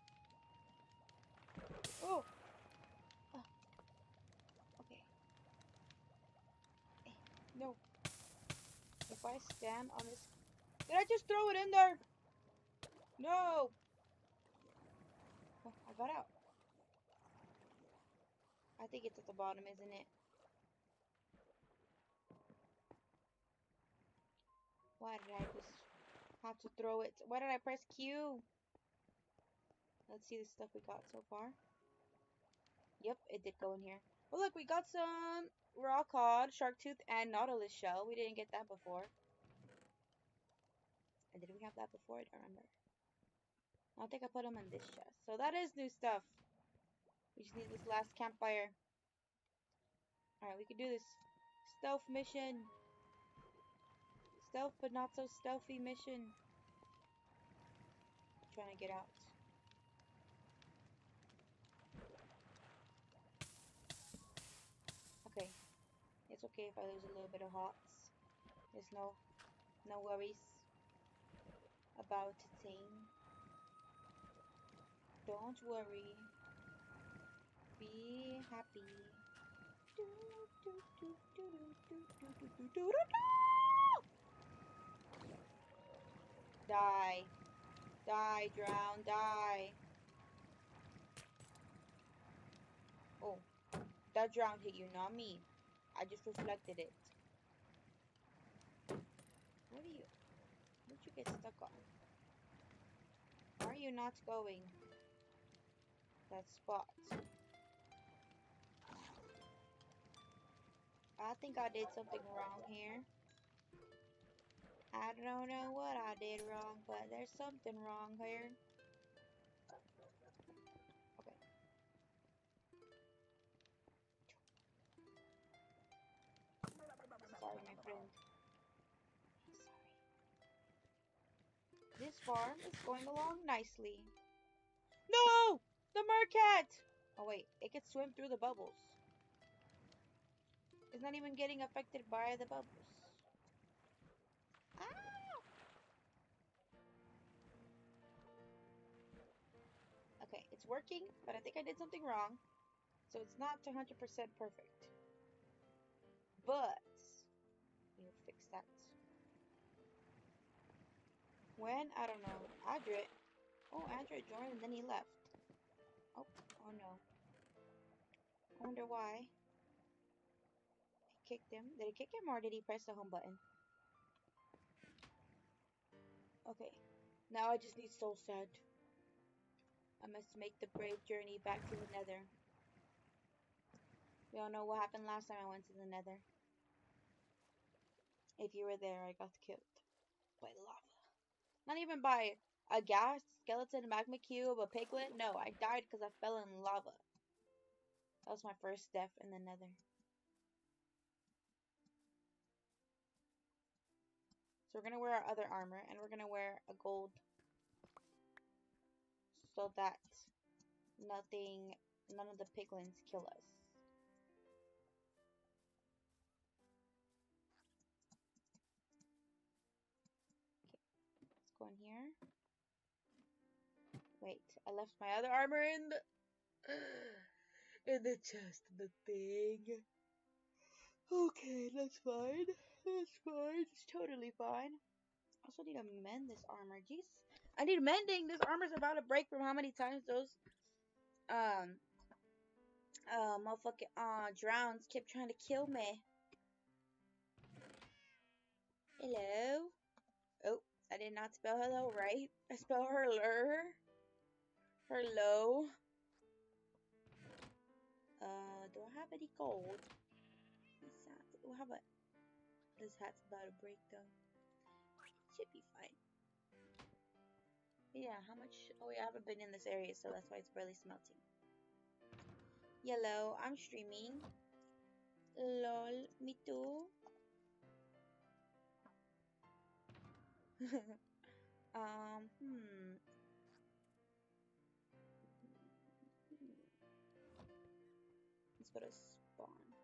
there. Oh! Oh. Okay. Eh, no. If I stand on this... Did I just throw it in there? No! Oh, I got out. I think it's at the bottom, isn't it? Why did I just have to throw it? Why did I press Q? Let's see the stuff we got so far. Yep, it did go in here. Oh, look, we got some raw cod, shark tooth, and nautilus shell. We didn't get that before. And did we have that before? I don't remember. I don't think I put them in this chest. So that is new stuff. We just need this last campfire. Alright, we can do this. Stealth mission. Stealth, but not so stealthy mission. I'm trying to get out. Okay. It's okay if I lose a little bit of hearts. There's no, no worries about a thing. Don't worry. Be happy. Die. Die, drown, die. Oh, that drown hit you, not me. I just reflected it. What are you? What'd you get stuck on? Why are you not going? That spot. I think I did something wrong here. I don't know what I did wrong, but there's something wrong here. Okay. Sorry, my friend. Sorry. This farm is going along nicely. No! The mercat! Oh wait, it can swim through the bubbles. It's not even getting affected by the bubbles. Ah! Okay, it's working, but I think I did something wrong. So it's not one hundred percent perfect. But we'll fix that. When? I don't know. Andrew. Oh, Andrew joined and then he left. Oh, oh no. I wonder why. I kicked him. Did I kick him or did he press the home button? Okay. Now I just need soul sand. I must make the brave journey back to the nether. We all know what happened last time I went to the nether. If you were there, I got killed by lava. Not even by A ghast, skeleton, magma cube, a piglet? No, I died because I fell in lava. That was my first death in the nether. So we're going to wear our other armor, and we're going to wear a gold. So that nothing, none of the piglins kill us. Okay, let's go in here. Wait, I left my other armor in the in the chest, the thing. Okay, that's fine. That's fine. It's totally fine. I also need to mend this armor. Jeez, I need mending. This armor's about to break from how many times those um uh motherfucking uh drowns kept trying to kill me. Hello. Oh, I did not spell hello right. I spell her Hello. Uh, do I have any gold? Do I have a... This hat's about to break though. Should be fine. But yeah, how much... Oh yeah, I haven't been in this area, so that's why it's barely smelting. Yellow, I'm streaming. Lol, me too. um, hmm. Let's go to spawn.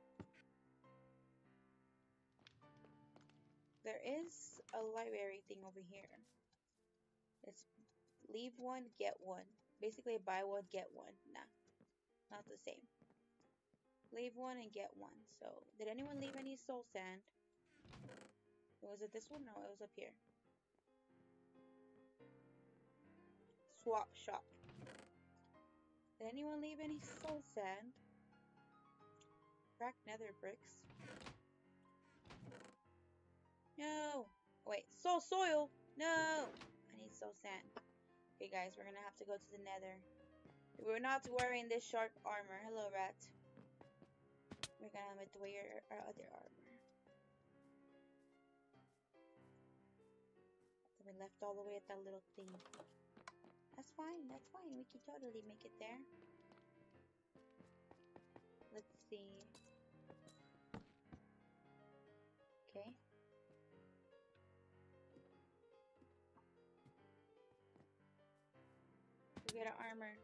There is a library thing over here. It's leave one, get one. Basically, buy one, get one. Nah, not the same. Leave one and get one. So, did anyone leave any soul sand? Was it this one? No, it was up here. Swap shop. Did anyone leave any soul sand? Cracked nether bricks. No! Wait, soul soil! No! I need soul sand. Okay guys, we're gonna have to go to the nether. We're not wearing this shark armor. Hello, rat. We're gonna have to wear our other armor. So we left all the way at that little thing. That's fine, that's fine. We can totally make it there. Let's see. Okay. We get our armor.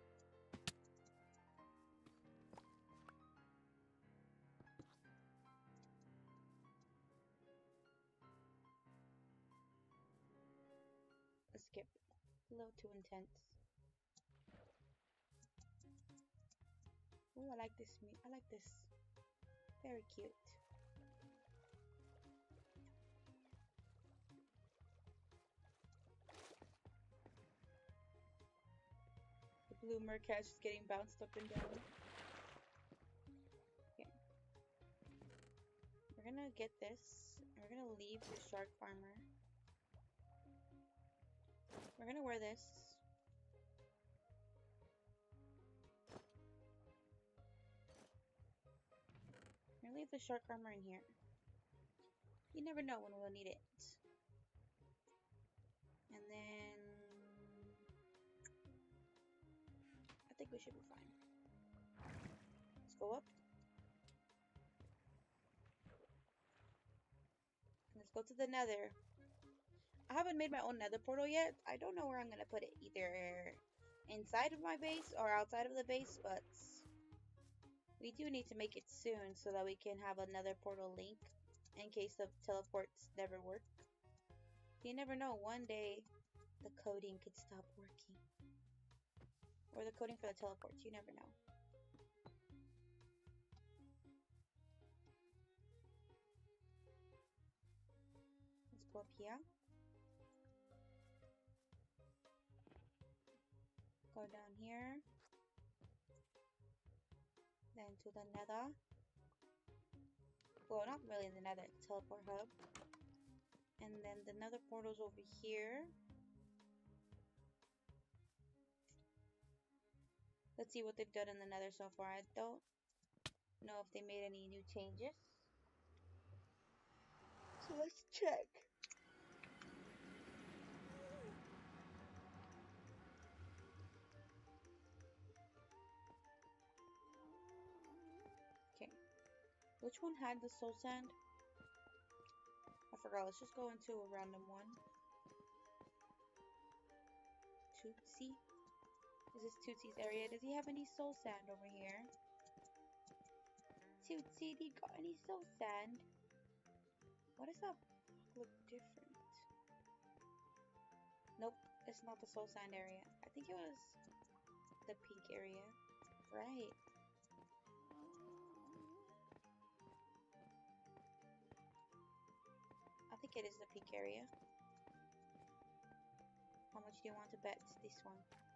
Let's skip. A little too intense. Oh, I like this. I like this. Very cute. The blue mercat's just getting bounced up and down. Okay. We're gonna get this. And we're gonna leave the shark armor. We're gonna wear this. We're gonna leave the shark armor in here. You never know when we'll need it. And then I think we should be fine. Let's go up. Let's go to the nether. I haven't made my own nether portal yet. I don't know where I'm gonna put it. Either inside of my base or outside of the base, but we do need to make it soon so that we can have another portal link in case the teleports never work. You never know, one day the coding could stop working. Or the coding for the teleports, you never know. Let's go up here. Go down here. Then to the nether. Well, not really the nether, the teleport hub. And then the nether portal's over here. Let's see what they've done in the nether so far. I don't know if they made any new changes. So let's check. Which one had the soul sand? I forgot. Let's just go into a random one. Tootsie? Is this Tootsie's area? Does he have any soul sand over here? Tootsie, do you got any soul sand? Why does that look different? Nope, it's not the soul sand area. I think it was the pink area. Right. I think it is the pink area. How much do you want to bet this one?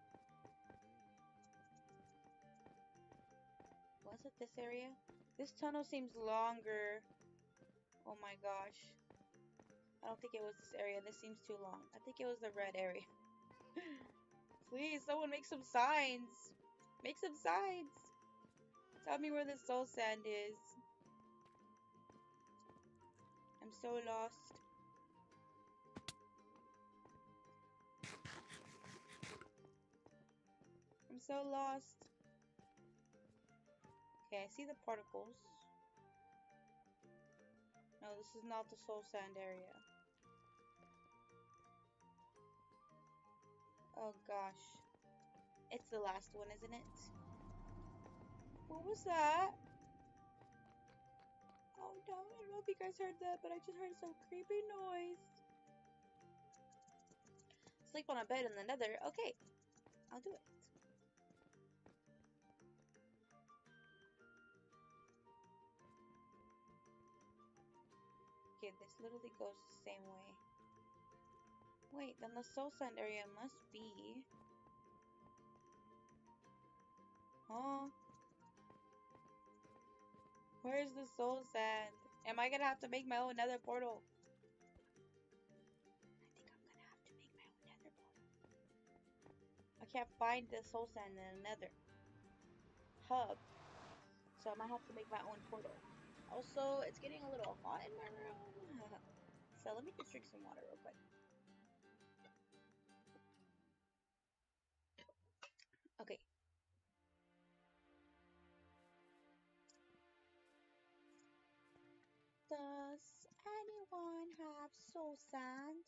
Was it this area? This tunnel seems longer. Oh my gosh. I don't think it was this area. This seems too long. I think it was the red area. Please, someone make some signs. Make some signs. Tell me where the soul sand is. I'm so lost. I'm so lost. Okay, I see the particles. No, this is not the soul sand area. Oh gosh. It's the last one, isn't it? What was that? Oh no, I don't know if you guys heard that, but I just heard some creepy noise. Sleep on a bed in the nether. Okay, I'll do it. Okay, this literally goes the same way. Wait, then the soul sand area must be... Huh? Where's the soul sand? Am I gonna have to make my own nether portal? I think I'm gonna have to make my own nether portal. I can't find the soul sand in the nether hub. So I might have to make my own portal. Also, it's getting a little hot in my room. So let me just drink some water real quick. Okay. Does anyone have soul sand?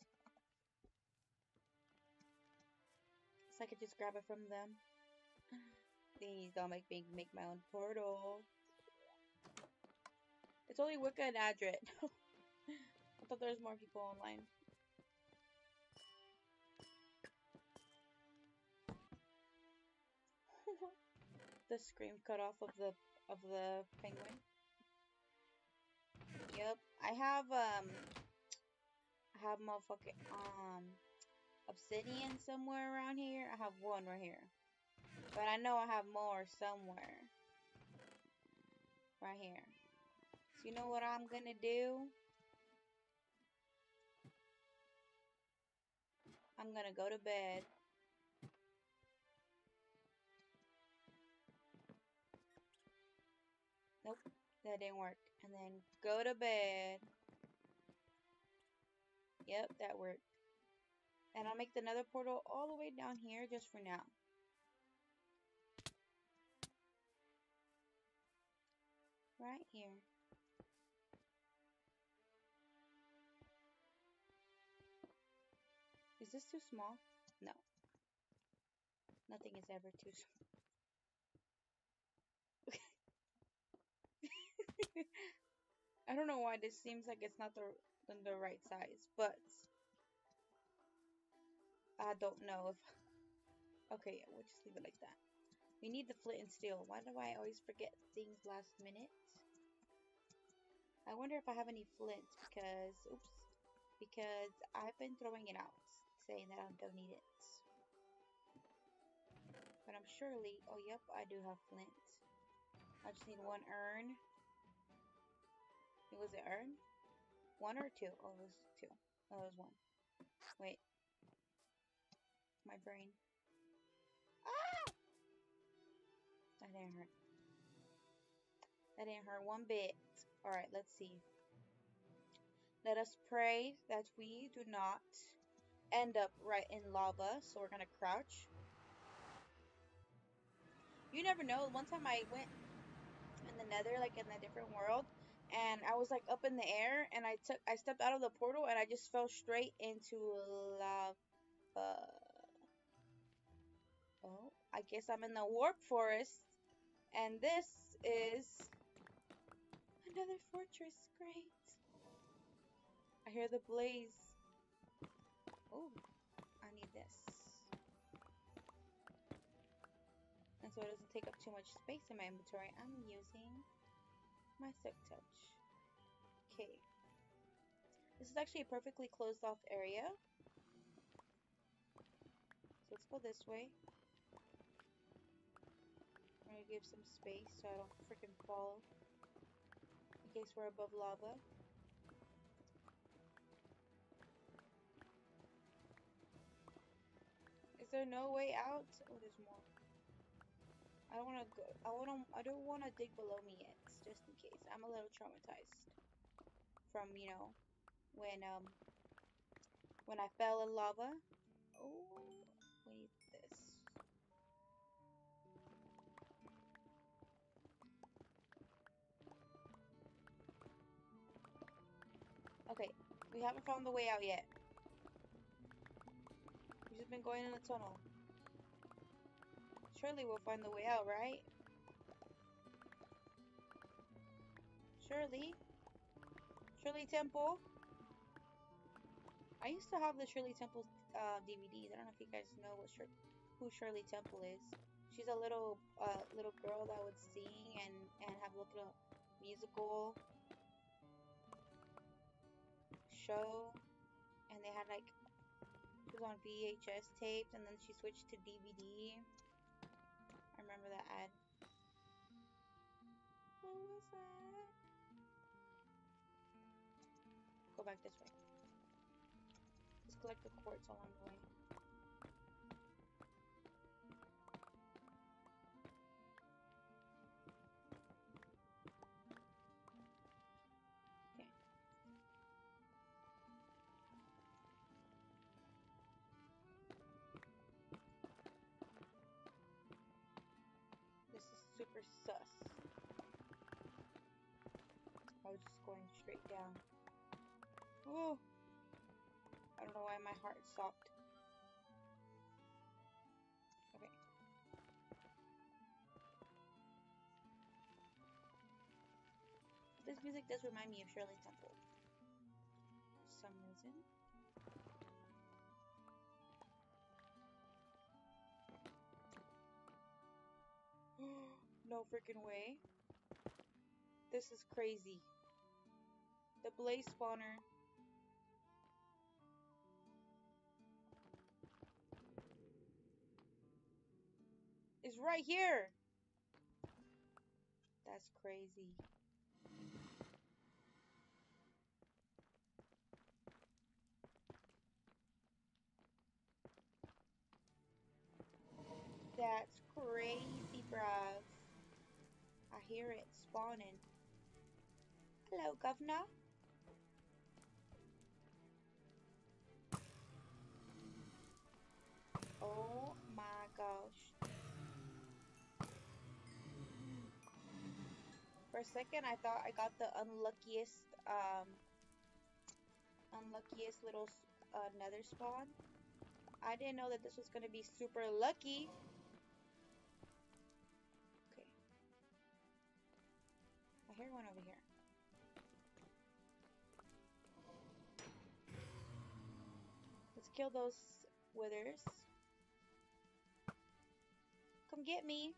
So I could just grab it from them. Please don't make me make my own portal. It's only Wicca and Adrit. I thought there was more people online. The scream cut off of the of the penguin. Yep, I have um, I have motherfucking um, obsidian somewhere around here. I have one right here, but I know I have more somewhere. Right here. So you know what I'm gonna do? I'm gonna go to bed. Nope, that didn't work. And then go to bed. Yep, that worked. And I'll make the nether portal all the way down here just for now. Right here. Is this too small? No. Nothing is ever too small. I don't know why this seems like it's not the, the right size, but I don't know if... Okay, yeah, we'll just leave it like that. We need the flint and steel. Why do I always forget things last minute? I wonder if I have any flint because... Oops. Because I've been throwing it out, saying that I don't need it. But I'm surely... Oh, yep, I do have flint. I just need one urn. It was it urn? One or two? Oh, it was two. Oh, it was one. Wait. My brain. Ah! That didn't hurt. That didn't hurt one bit. Alright, let's see. Let us pray that we do not end up right in lava. So we're gonna crouch. You never know. One time I went in the nether, like in a different world, and I was like up in the air, and I took I stepped out of the portal, and I just fell straight into lava. Oh, I guess I'm in the warp forest, and this is another fortress. Great. I hear the blaze. Oh, I need this. And so it doesn't take up too much space in my inventory, I'm using my silk touch. Okay. This is actually a perfectly closed off area. So let's go this way. I'm gonna give some space so I don't freaking fall in case we're above lava. Is there no way out? Oh, there's more. I don't want to go. I want to. I don't want to dig below me yet, just in case. I'm a little traumatized from, you know, when um when I fell in lava. Oh, wait, this. Okay, we haven't found the way out yet. We've just been going in a tunnel. Surely we'll find the way out, right? Shirley? Shirley Temple? I used to have the Shirley Temple uh, D V Ds. I don't know if you guys know what Shir who Shirley Temple is. She's a little uh, little girl that would sing and, and have a little musical show. And they had like, she was on V H S tapes and then she switched to D V D. I remember that ad. What was that? Go back this way. Just collect the quartz along the way. Okay. This is super sus. I was just going straight down. Oh! I don't know why my heart stopped. Okay. This music does remind me of Shirley Temple. For some reason. No freaking way. This is crazy. The blaze spawner. Is right here. That's crazy. That's crazy, bruv. I hear it spawning. Hello, governor. Oh my gosh. For a second, I thought I got the unluckiest, um, unluckiest little uh, nether spawn. I didn't know that this was gonna be super lucky. Okay. I hear one over here. Let's kill those withers. Come get me.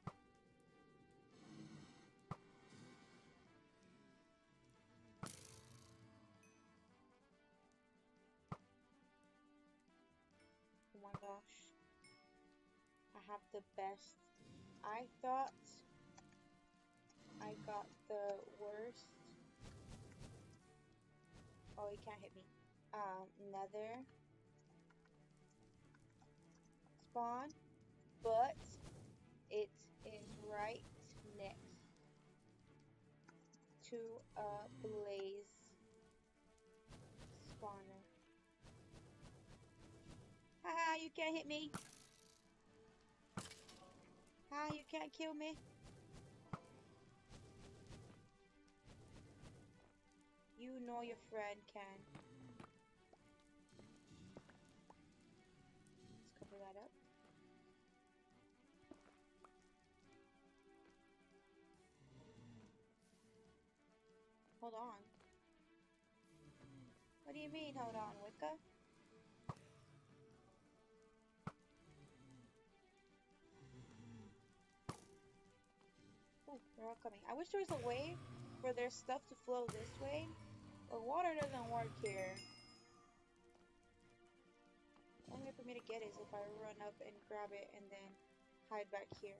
Oh my gosh. I have the best. I thought I got the worst. Oh, he can't hit me. Um, nether spawn, but it is right next to a blaze spawner. Haha, you can't hit me. Ha, you can't kill me. You know your friend can. Let's cover that up. Hold on. What do you mean, hold on, Wicca? Oh, they're all coming. I wish there was a way for their stuff to flow this way, but water doesn't work here. The only way for me to get it is if I run up and grab it and then hide back here.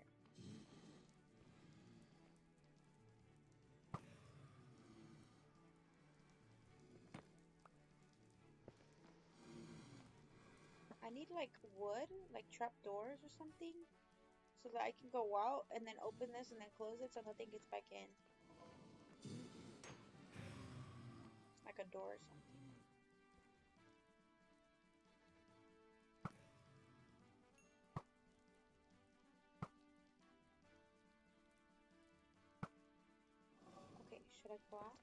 I need like wood, like trapdoors or something, so that I can go out and then open this and then close it so nothing gets back in. Like a door or something. Okay, should I go out?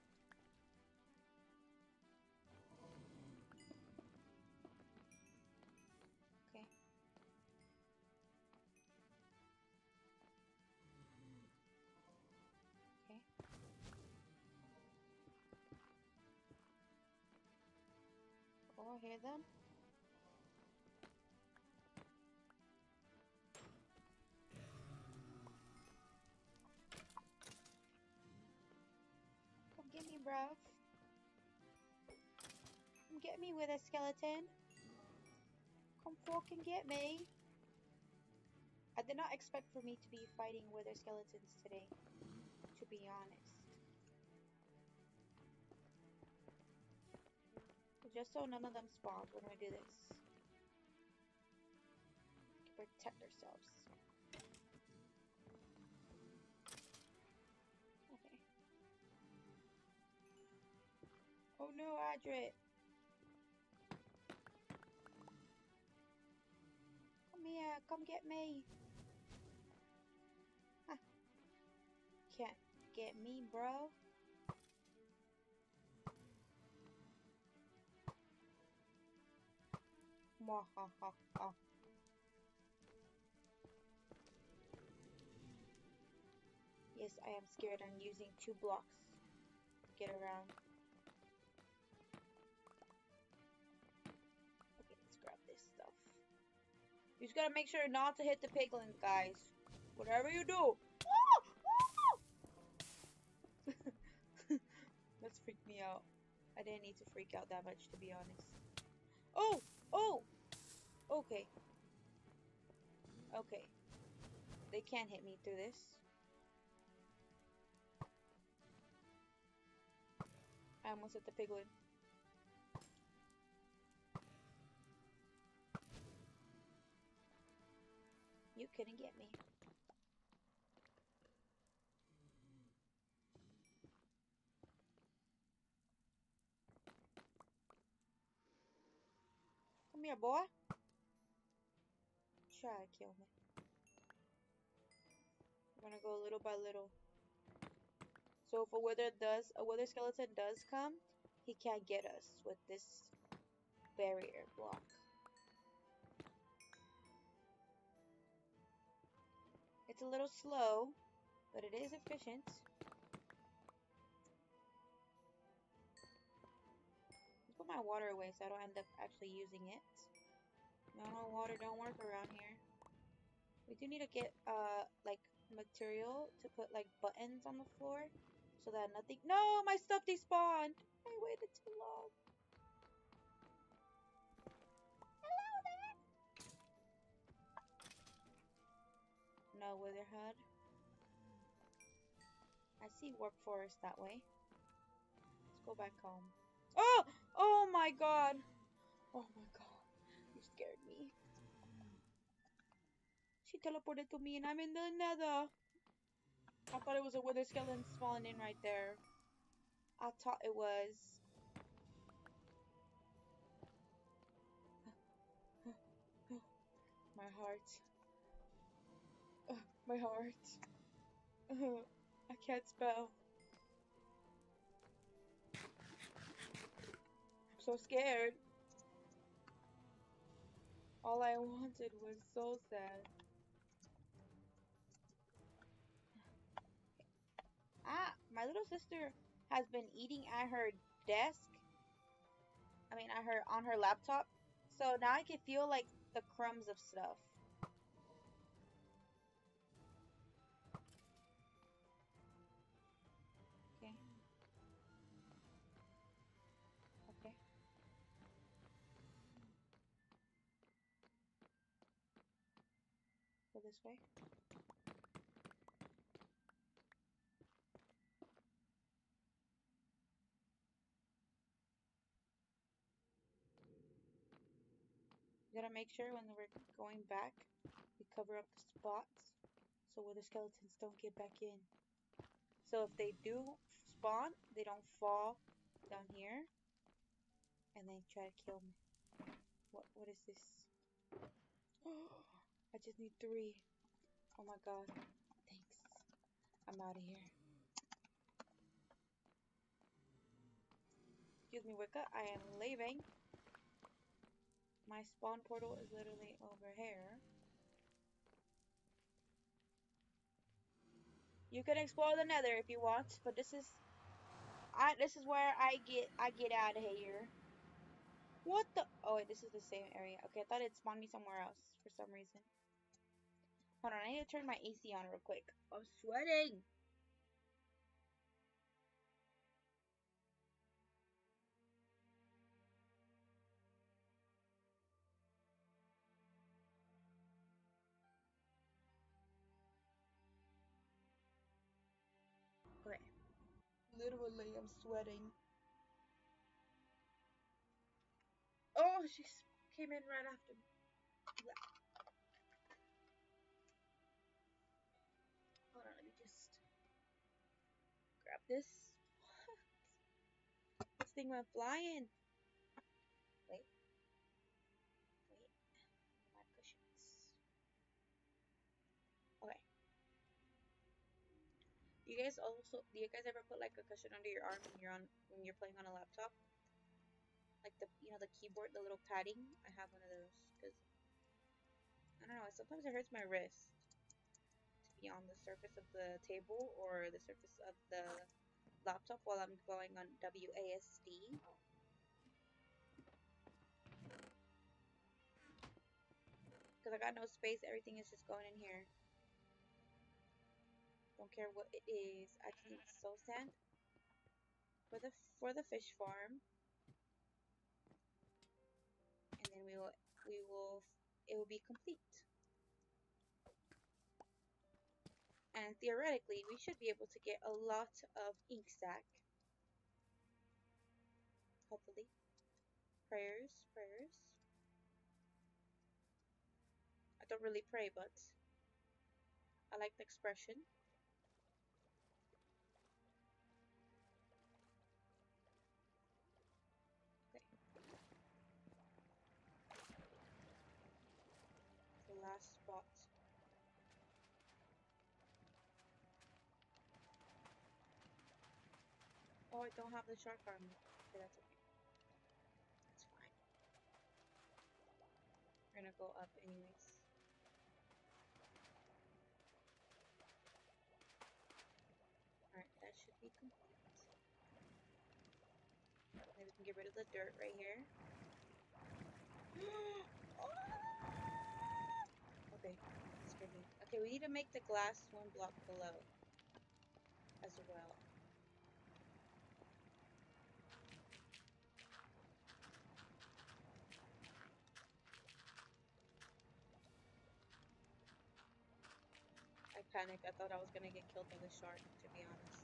Okay. Okay. Oh, I hear them. Come get me, bruv. Come get me with a skeleton. Come fucking get me. I did not expect for me to be fighting wither skeletons today, to be honest. But just so none of them spawn, we're gonna do this. To protect ourselves. Okay. Oh no, Adrit! Come here, come get me! Huh. Can't get me, bro. Mwahaha. Yes, I am scared. I'm using two blocks to get around. Okay, let's grab this stuff. You just gotta make sure not to hit the piglins, guys. Whatever you do. That's freaked me out. I didn't need to freak out that much, to be honest. Oh! Oh! Okay. Okay. They can't hit me through this. I almost hit the piglin. You couldn't get me. Come here, boy. Try to kill me. I'm gonna go little by little. So if a wither does, a wither skeleton does come, he can't get us with this barrier block. It's a little slow, but it is efficient. Put my water away so I don't end up actually using it. No, no, water don't work around here. We do need to get, uh, like, material to put, like, buttons on the floor so that nothing... No, my stuff despawned! I waited too long. Hello there! No, Witherhood. I see warp forest that way. Let's go back home. Oh! Oh my god! Oh my god. You scared me. She teleported to me and I'm in the nether. I thought it was a wither skeleton spawning in right there. I thought it was. My heart. Uh, my heart. Uh, I can't spell. so scared. All I wanted was so sad. Ah, my little sister has been eating at her desk. I mean, at her on her laptop. So now I can feel like the crumbs of stuff. Okay. Okay. Go this way. You gotta make sure when we're going back, we cover up the spots so where the skeletons don't get back in. So if they do spawn, they don't fall down here and then try to kill me. What what is this? I just need three. Oh my god. Thanks. I'm out of here. Excuse me, Wicca. I am leaving. My spawn portal is literally over here. You can explore the nether if you want, but this is I this is where I get I get out of here. What the Oh wait, this is the same area. Okay, I thought it spawned me somewhere else for some reason. Hold on, I need to turn my A C on real quick. I'm sweating. Okay. Literally, I'm sweating. Oh, she came in right after me. Hold on, let me just grab this. This thing went flying. Wait. Wait. My cushions. Okay. You guys also, do you guys ever put like a cushion under your arm when you're on, when you're playing on a laptop? Like the, you know, the keyboard, the little padding? I have one of those, because, I don't know, sometimes it hurts my wrist to be on the surface of the table or the surface of the laptop while I'm going on W A S D. Because I got no space, everything is just going in here. Don't care what it is. I just need soul sand for the for the fish farm, and then we will we will it will be complete. And theoretically, we should be able to get a lot of ink sac. Hopefully, prayers, prayers. I don't really pray, but I like the expression. Okay. The last spot. Oh, I don't have the shark armor. Okay, that's okay. That's fine. We're gonna go up anyways. Alright, that should be complete. Then we can get rid of the dirt right here. Okay, scared me. Okay, we need to make the glass one block below as well. I panicked. I thought I was gonna get killed by the shark, to be honest.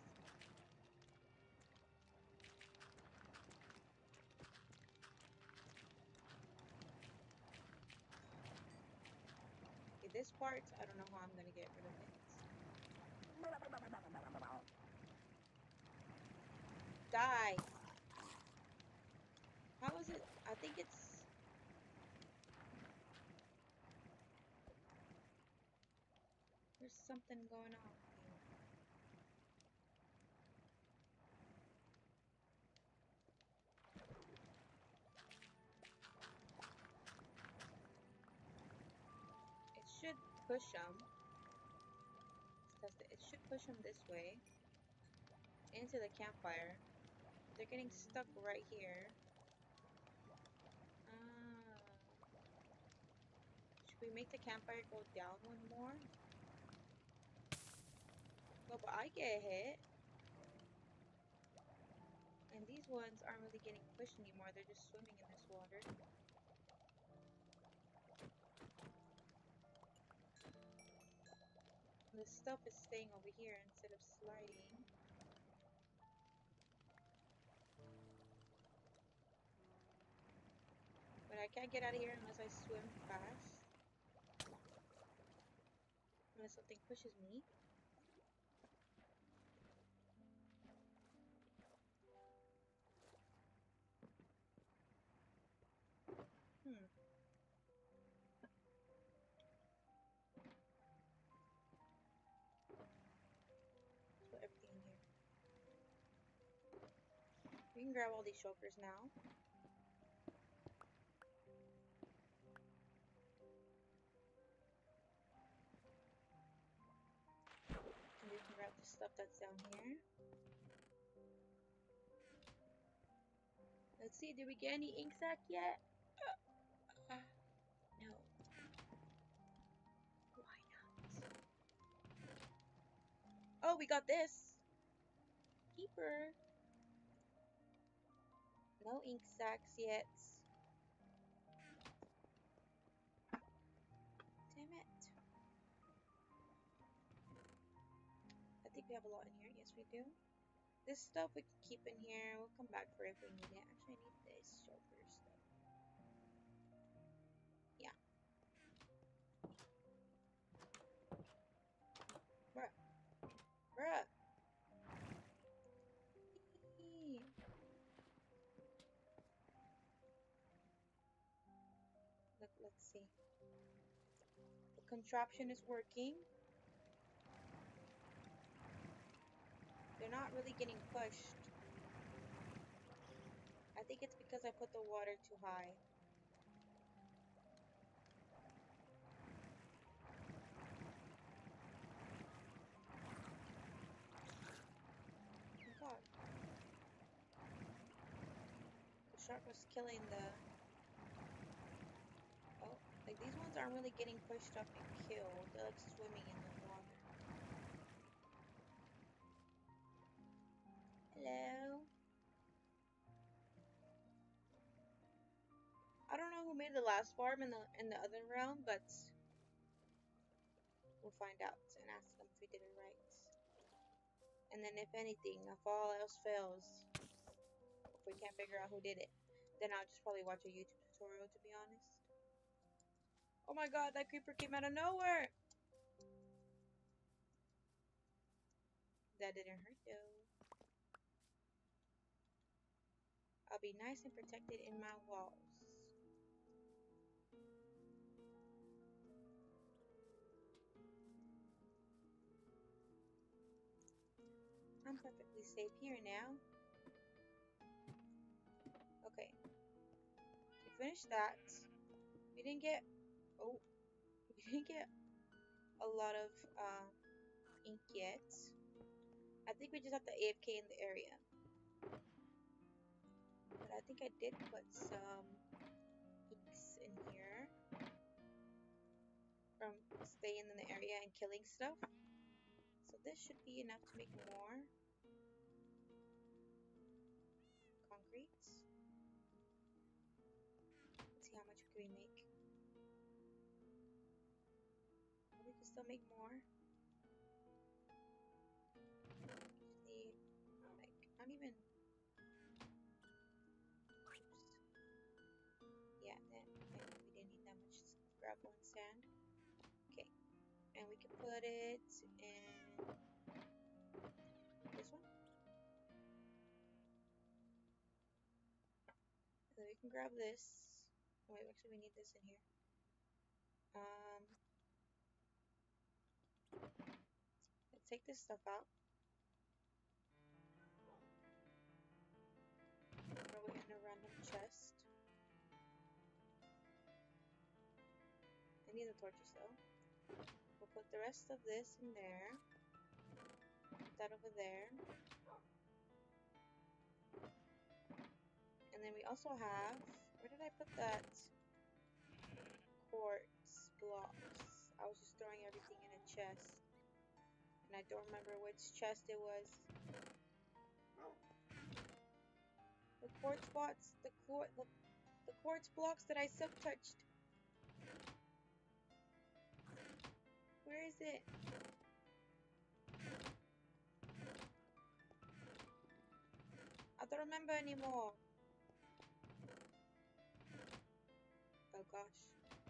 Okay, this part, I don't know how I'm gonna get rid of it. Die! How is it? I think it's... There's something going on here. should push them. Let's test it. It should push them this way into the campfire. But they're getting stuck right here. Ah. Should we make the campfire go down one more? Oh, but I get hit. And these ones aren't really getting pushed anymore. They're just swimming in this water. This stuff is staying over here instead of sliding. But I can't get out of here unless I swim fast. Unless something pushes me. Hmm. Let's put everything in here. We can grab all these shulkers now. And we can grab the stuff that's down here. Let's see, did we get any ink sac yet? Uh, uh, no. Why not? Oh, we got this. Keeper. No ink sacs yet. Damn it. I think we have a lot in here. Yes, we do. This stuff we can keep in here. We'll come back for it if we need it. Actually, I need this shulker stuff. Yeah. Bruh. Bruh. Look, let's see. The contraption is working. They're not really getting pushed. I think it's because I put the water too high. Oh my god. The shark was killing the... Oh, like these ones aren't really getting pushed up and killed. They're like swimming in the water. Hello? I don't know who made the last farm in the in the other realm, but we'll find out and ask them if we did it right. And then if anything, if all else fails, if we can't figure out who did it, then I'll just probably watch a YouTube tutorial, to be honest. Oh my god, that creeper came out of nowhere! That didn't hurt though. I'll be nice and protected in my walls. I'm perfectly safe here now. Okay. We finished that. We didn't get... Oh. We didn't get a lot of uh, ink yet. I think we just have to A F K in the area. But I think I did put some inks in here. From staying in the area and killing stuff. So this should be enough to make more concrete. Let's see how much can we make. We can still make more. Just need like not even. Oops. Yeah, then we didn't need that much gravel and sand. Okay, and we can put it in this one. And then we can grab this. Oh, wait, actually we need this in here. Um, let's take this stuff out. Throw it in a random chest. I need the torches though. We'll put the rest of this in there. Put that over there. And then we also have, where did I put that quartz blocks? I was just throwing everything in a chest. And I don't remember which chest it was. The quartz blocks, the quartz, the, the quartz blocks that I silk touched. Where is it? I don't remember anymore. Oh gosh.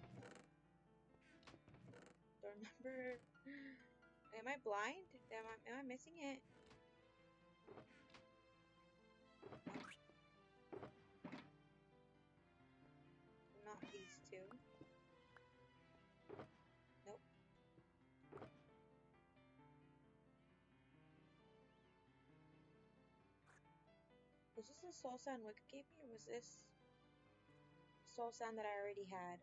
Don't remember. Am I blind? Am I, am I missing it? Not these two. Nope. Was this the soul sand Wicked gave me, or was this soul sand that I already had?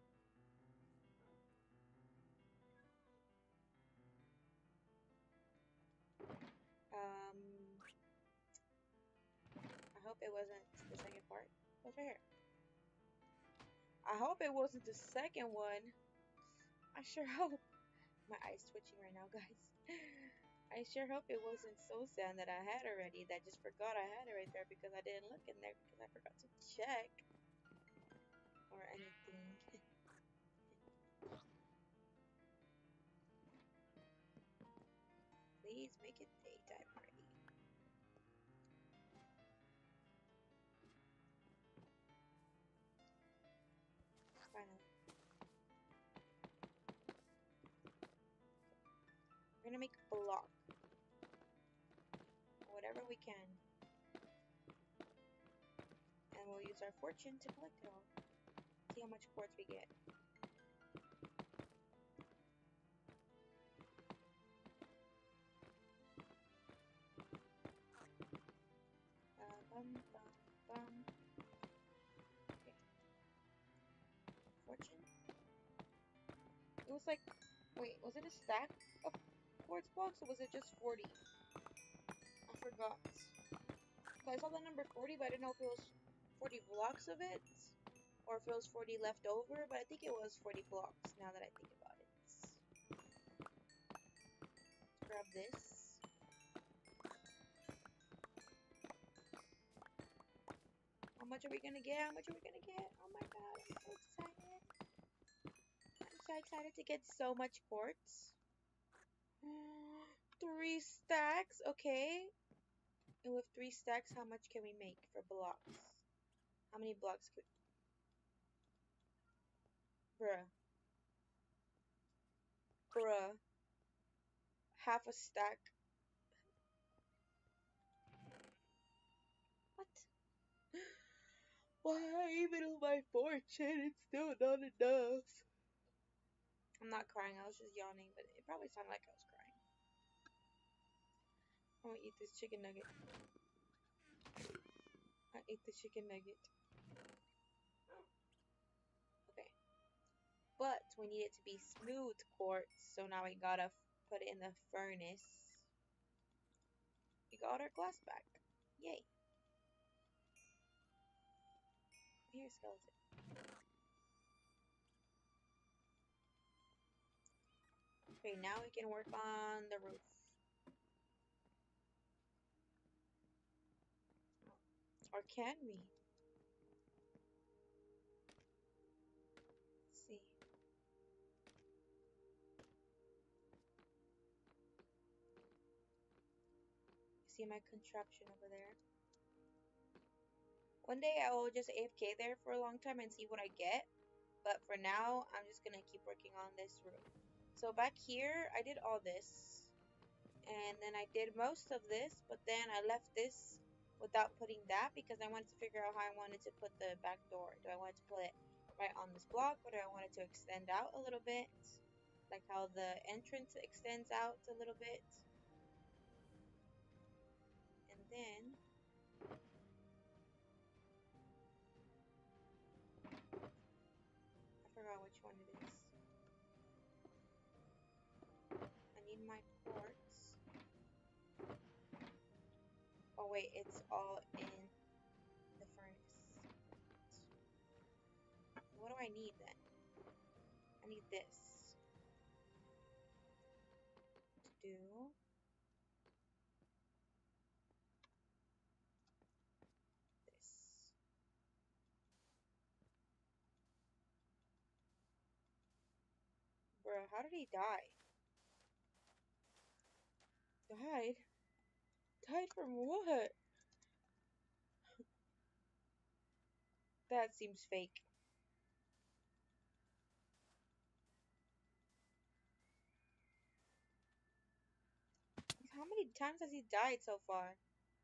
Um, I hope it wasn't the second part. What's right here? I hope it wasn't the second one. I sure hope. My eye's twitching right now, guys. I sure hope it wasn't soul sand that I had already. That I just forgot I had it right there because I didn't look in there because I forgot to check or anything. Please make it daytime already. Finally. We're gonna make a block. Whatever we can. And we'll use our fortune to collect it all. See how much quartz we get. Uh, bum, bum, bum. Okay. Fortune. It was like, wait, was it a stack of quartz blocks or was it just forty? I forgot. So I saw the number forty, but I didn't know if it was forty blocks of it or if it was forty left over, but I think it was forty blocks now that I think about it. Let's grab this. How much are we gonna get? How much are we gonna get? Oh my god, I'm so excited. I'm so excited to get so much quartz. Three stacks, okay. And with three stacks, how much can we make for blocks? How many blocks could... Bruh. Bruh. Half a stack. What? Why, even with my fortune, it's still not enough. I'm not crying, I was just yawning, but it probably sounded like I was crying. I'm gonna eat this chicken nugget. I ate the chicken nugget. Okay. But we need it to be smooth quartz, so now we gotta put it in the furnace. We got our glass back. Yay. Here, skeleton. Okay, now we can work on the roof. Or can we? Let's see. See my contraption over there. One day I will just A F K there for a long time and see what I get. But for now, I'm just gonna keep working on this roof. So back here, I did all this. And then I did most of this, but then I left this without putting that because I wanted to figure out how I wanted to put the back door. Do I want to put it right on this block, or do I want it to extend out a little bit? Like how the entrance extends out a little bit. And then I forgot which one it is. my quartz. Oh wait, it's all in the furnace. What do I need then? I need this to do. This. Bruh, how did he die? Died? Died from what? That seems fake. How many times has he died so far?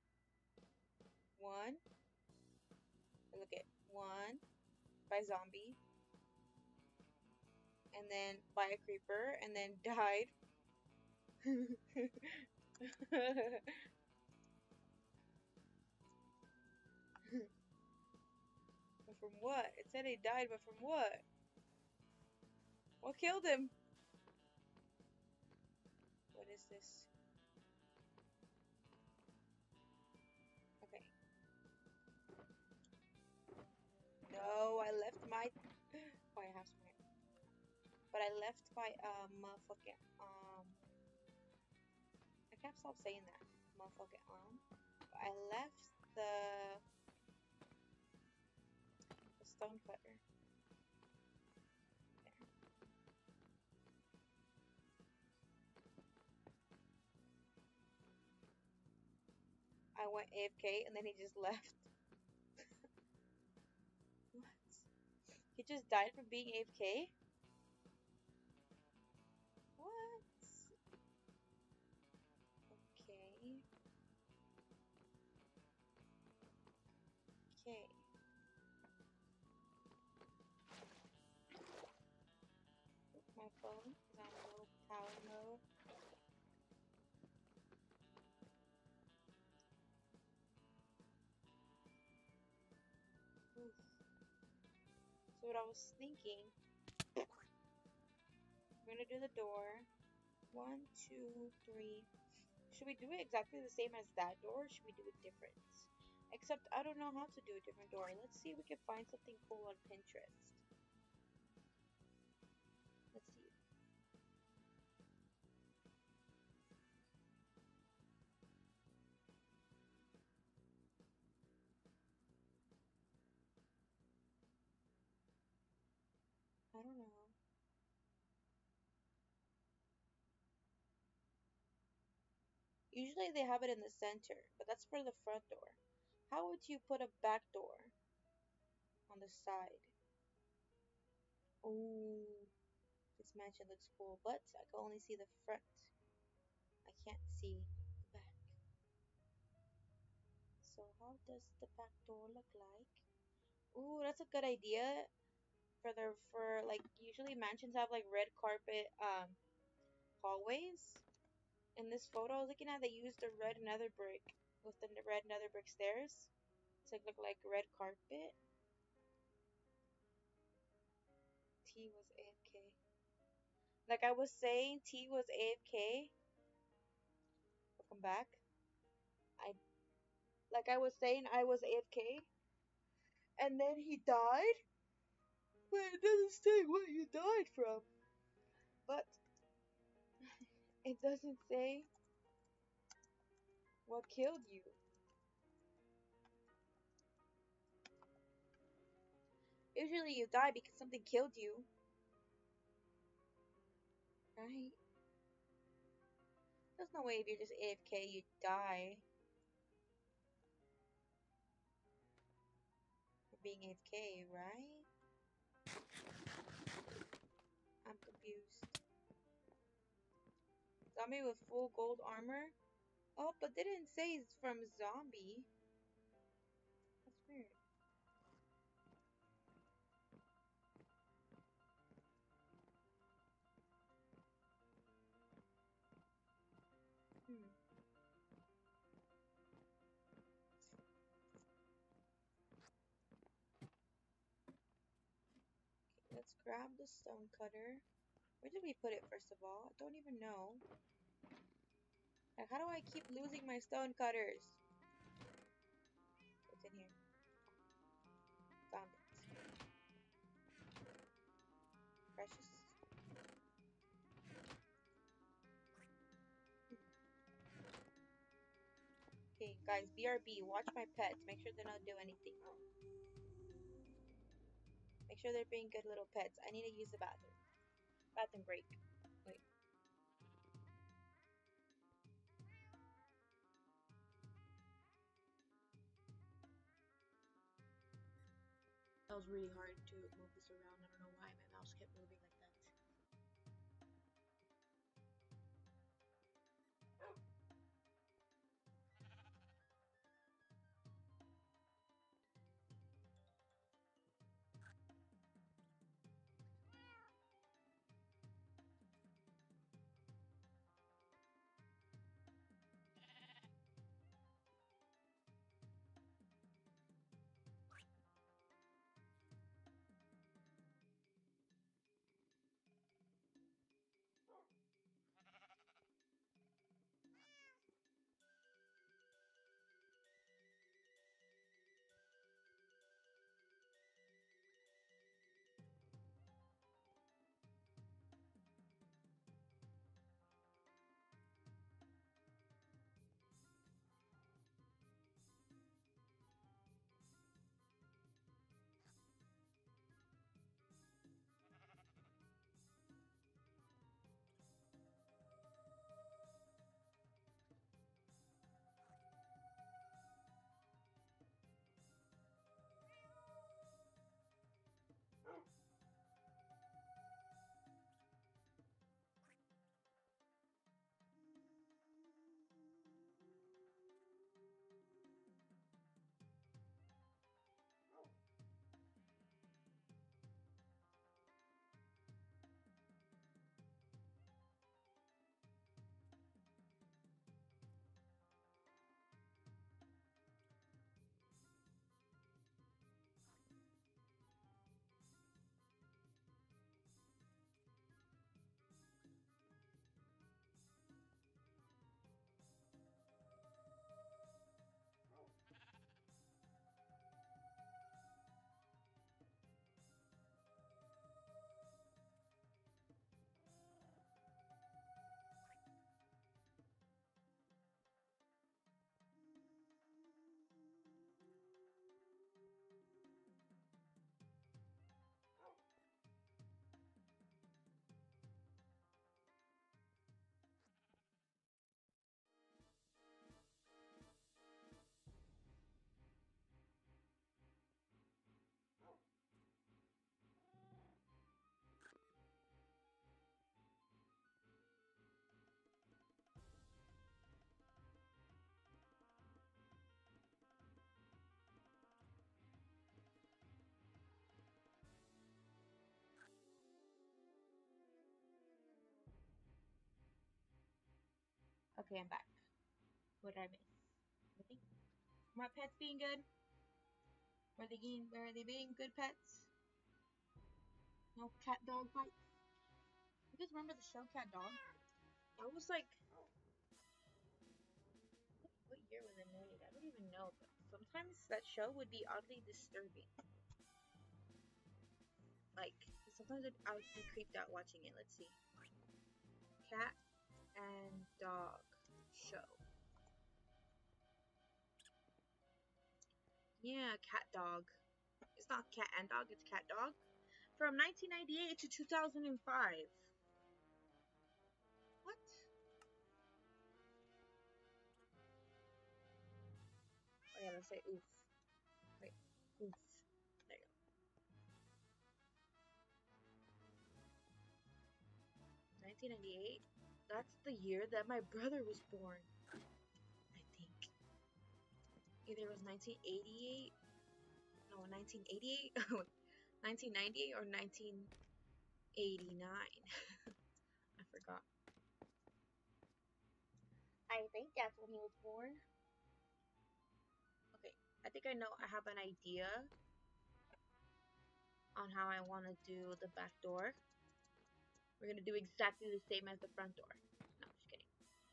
One. Look at one by zombie, and then by a creeper, and then died. But from what? It said he died, but from what? What killed him? What is this? Okay. No, I left my. Oh, I have some here. But I left my um motherfucking um. I can't stop saying that motherfucking um. But I left the the stone cutter. There. I went A F K and then he just left. What? He just died from being A F K? What? Okay. Okay. My phone is on low power mode. Oof. So what I was thinking, I'm gonna do the door. One, two, three. Should we do it exactly the same as that door, or should we do it different? Except I don't know how to do a different door. Let's see if we can find something cool on Pinterest. Let's see. I don't know. Usually they have it in the center, but that's for the front door. How would you put a back door on the side? Oh, this mansion looks cool, but I can only see the front. I can't see the back. So how does the back door look like? Ooh, that's a good idea. For the for like usually mansions have like red carpet um hallways. In this photo I was looking at, they used the red nether brick with the red nether brick stairs to look like red carpet. T was A F K. Like I was saying, T was A F K. Welcome back. I like I was saying I was A F K, and then he died. But it doesn't say what you died from. But it doesn't say what killed you. Usually you die because something killed you, right? There's no way if you're just A F K you die for being A F K, right? I'm confused. Zombie with full gold armor? Oh, but they didn't say it's from zombie. That's weird. Hmm. Okay, let's grab the stone cutter. Where did we put it first of all? I don't even know. Like, how do I keep losing my stone cutters? What's in here? Found it. Precious. Okay, guys, B R B. Watch my pets. Make sure they don't do anything wrong. Make sure they're being good little pets. I need to use the bathroom. Bathroom break. Wait. That was really hard to move this around. I don't know why my mouse kept moving like that. Okay, I'm back. What did I miss? Nothing? My pets being good? Were they being, were they being good pets? No cat dog fights? You guys remember the show Cat Dog? That was like, what year was it made? I don't even know, but sometimes that show would be oddly disturbing. Like, sometimes I would be creeped out watching it. Let's see. Cat and Dog show. Yeah, Cat Dog. It's not Cat and Dog, it's Cat Dog. From nineteen ninety-eight to two thousand five. What? Oh yeah, let's say oof. Wait, oof. There you go. nineteen ninety-eight? That's the year that my brother was born. I think. Either it was nineteen eighty-eight, no, nineteen eighty-eight, nineteen ninety-eight, or nineteen eighty-nine. I forgot. I think that's when he was born. Okay, I think I know, I have an idea on how I want to do the back door. We're gonna do exactly the same as the front door. No, just kidding.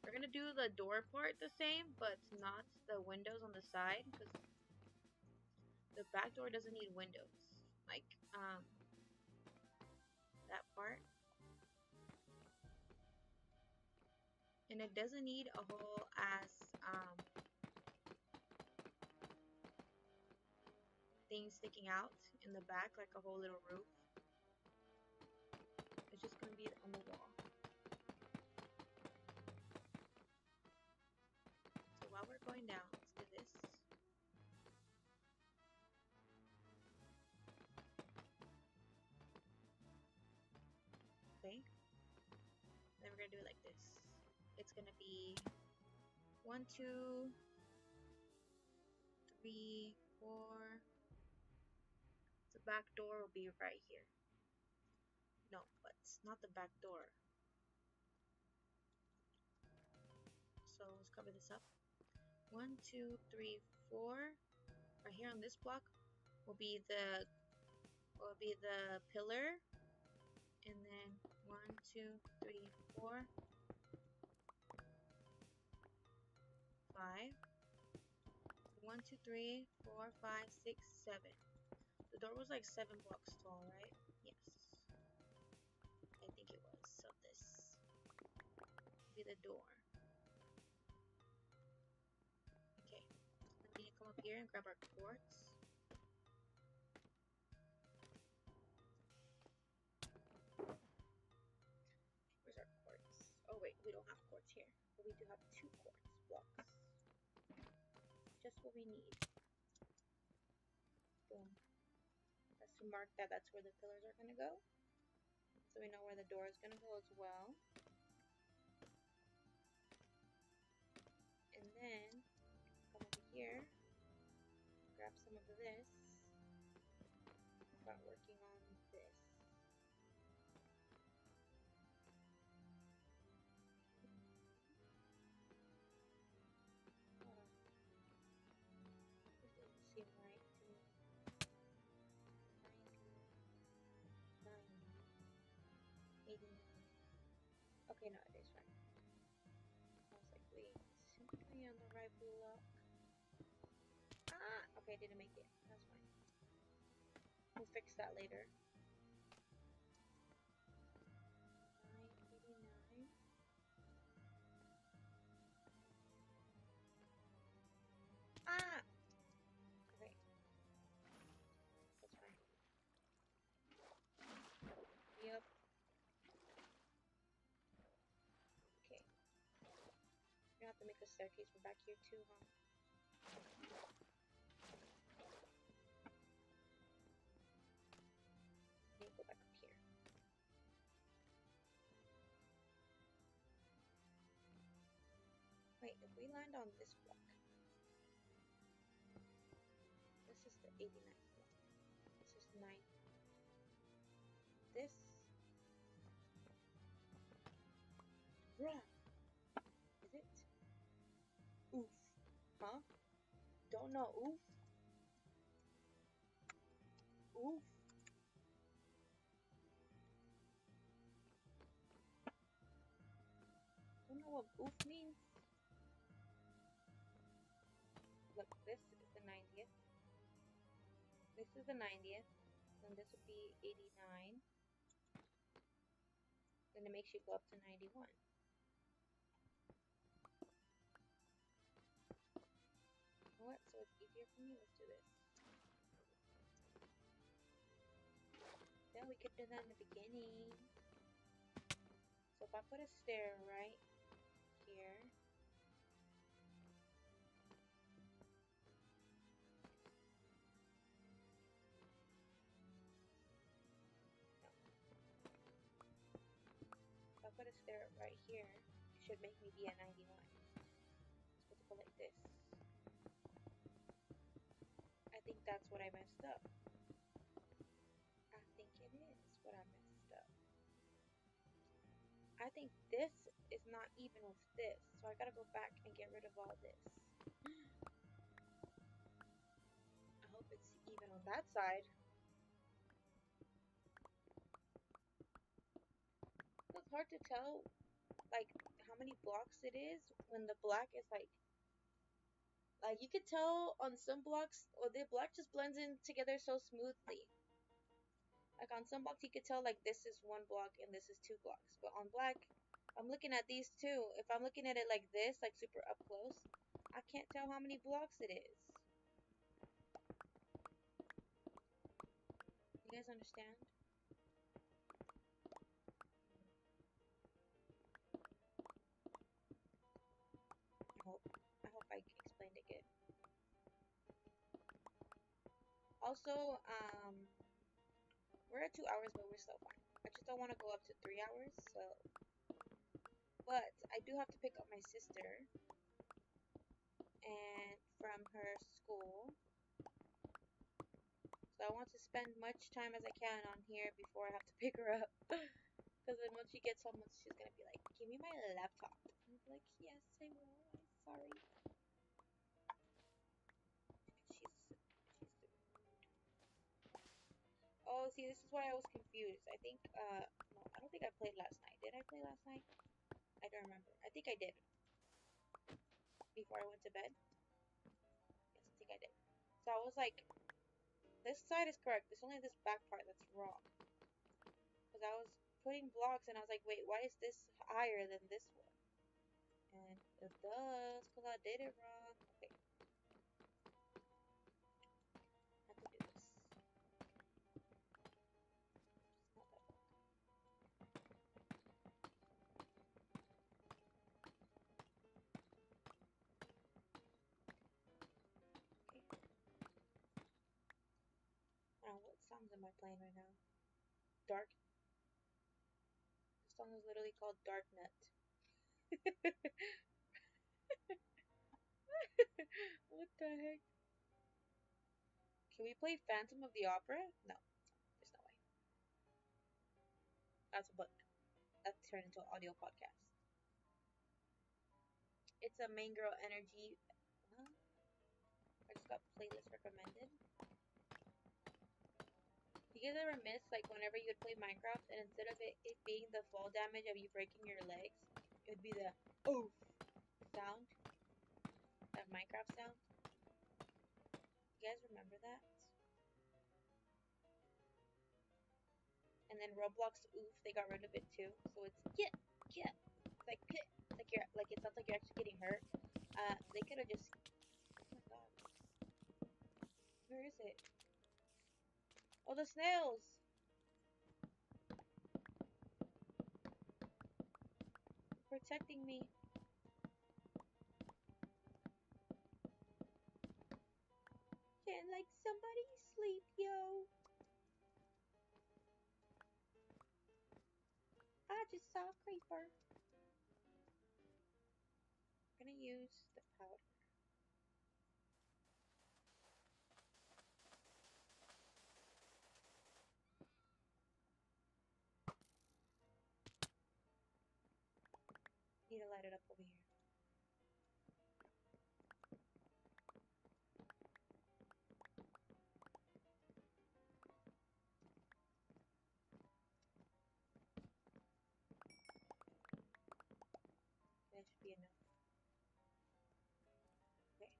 We're gonna do the door part the same, but not the windows on the side, because the back door doesn't need windows. Like, um, that part. And it doesn't need a whole ass, um, thing sticking out in the back, like a whole little roof. It's just gonna be on the wall. So while we're going down, let's do this. Okay. Then we're gonna do it like this. It's gonna be one, two, three, four. The back door will be right here. No, but it's not the back door. So let's cover this up. One, two, three, four. Right here on this block will be the will be the pillar, and then one, two, three, four, five. One, two, three, four, five, six, seven. The door was like seven blocks tall, right? Yes, I think it was. So this will be the door. Okay, we need to come up here and grab our quartz. Where's our quartz? Oh wait, we don't have quartz here, but we do have two quartz blocks. Just what we need. Boom. That's to mark that that's where the pillars are gonna go. So we know where the door is gonna go as well. And then come over here, grab some of this. Start working on this. Uh, this doesn't seem right to me. ninety, ninety, eighty-nine. Okay, no, it is right. I was like, wait, simply on the right block. Ah! Okay, I didn't make it. That's fine. We'll fix that later. nine eighty-nine. Ah! Okay. That's fine. Yep. Okay. You have to make a staircase from back here too, huh? Let me go back up here. Wait, if we land on this block, this is the eighty-nine block. This is nine. This, bruh, is it? Oof, huh? Don't know. Oof, oof. Don't know what oof means. Look, this is the ninetieth. This is the ninetieth. Then this would be eighty-nine. Then it makes you go up to ninety-one. You know what? So it's easier for me. Let's do this. Then we could do that in the beginning. So if I put a stair right here. If I put a stair right here, it should make me be at ninety-one. It's supposed to go like this. I think that's what I messed up. I think it is what I messed up. I think this is not even with this, so I gotta go back and get rid of all this. I hope it's even on that side. It's hard to tell, like, how many blocks it is when the black is like, like you could tell on some blocks, or the black just blends in together so smoothly. Like on some blocks you could tell like this is one block and this is two blocks. But on black, I'm looking at these two. If I'm looking at it like this, like super up close, I can't tell how many blocks it is. You guys understand? I hope. I hope I explained it good. Also, um, we're at two hours, but we're still fine. I just don't want to go up to three hours, so. But I do have to pick up my sister, and from her school. So I want to spend much time as I can on here before I have to pick her up. Because then once she gets home, she's gonna be like, "Give me my laptop." And I'll be like, "Yes, I will. I'm sorry." She's she's rude. Oh, see, this is why I was confused. I think, uh, no, I don't think I played last night. Did I play last night? I don't remember. I think I did. Before I went to bed. Yes, I think I did. So I was like, this side is correct. It's only this back part that's wrong. Because I was putting blocks and I was like, wait, why is this higher than this one? And it does, because I did it wrong. Okay. I can do this. It's not that block. Okay. Now, what songs am I playing right now? Dark. The song is literally called Dark Nut. What the heck? Can we play Phantom of the Opera? No, there's no way. That's a book. That turned into an audio podcast. It's a main girl energy. Huh? I just got playlist recommended. You guys ever miss like whenever you would play Minecraft and instead of it, it being the fall damage of you breaking your legs, it would be the oof sound? That Minecraft sound? You guys remember that? And then Roblox oof, they got rid of it too. So it's yeah, yeah. It's like it's like you're like it sounds like you're actually getting hurt. Uh they could have just oh my god. Where is it? Oh, the snails! Protecting me. Can like somebody sleep, yo? I just saw a creeper. I'm gonna use the powder. Need to light it up over here. That should be enough. Okay.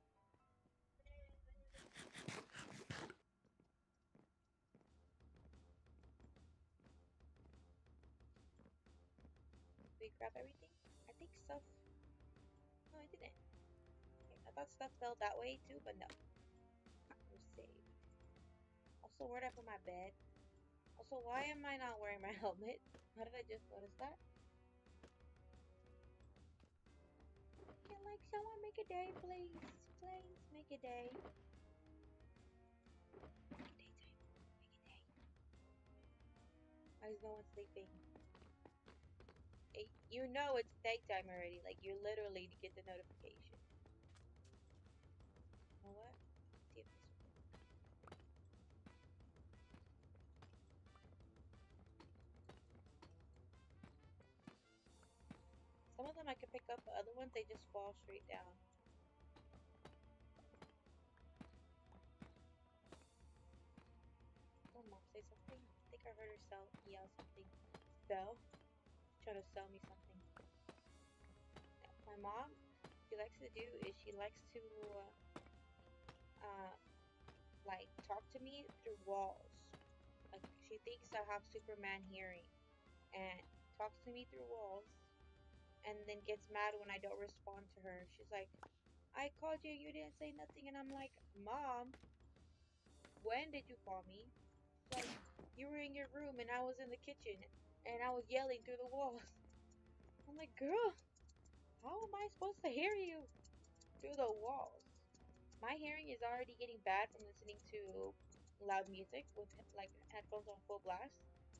Did we grab everything? I think stuff. No, I didn't. Okay, I thought stuff fell that way too, but no. We're safe. Also, where'd I put my bed? Also, why am I not wearing my helmet? How did I just notice that? Can like someone make a day, please? Please make a day. Make a daytime. Make a day. Why is no one sleeping? It, you know it's daytime already. Like you literally get the notification. You know what? See if this will work. Some of them I can pick up, but other ones they just fall straight down. Oh, mom, say something. I think I heard her sell, yell something. Sell? She's trying to sell me something. My mom, she likes to do is she likes to uh, uh, like talk to me through walls. Like she thinks I have Superman hearing and talks to me through walls and then gets mad when I don't respond to her. She's like, I called you, you didn't say nothing, and I'm like, Mom, when did you call me? She's like, you were in your room and I was in the kitchen and I was yelling through the walls. I'm like, girl, how am I supposed to hear you through the walls? My hearing is already getting bad from listening to loud music with like headphones on full blast.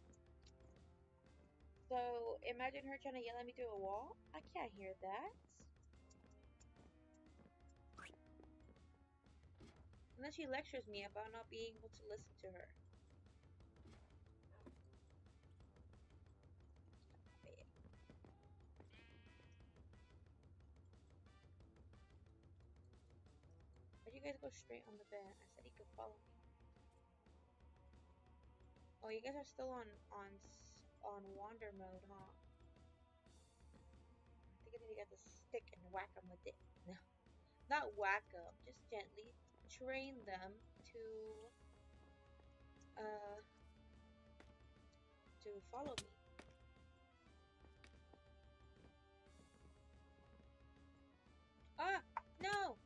So imagine her trying to yell at me through a wall. I can't hear that. And then she lectures me about not being able to listen to her. Why'd you guys go straight on the bed? I said he could follow me. Oh, you guys are still on on on wander mode, huh? I think I need to get the stick and whack them with it. No, not whack them, just gently train them to uh to follow me. Ah, no!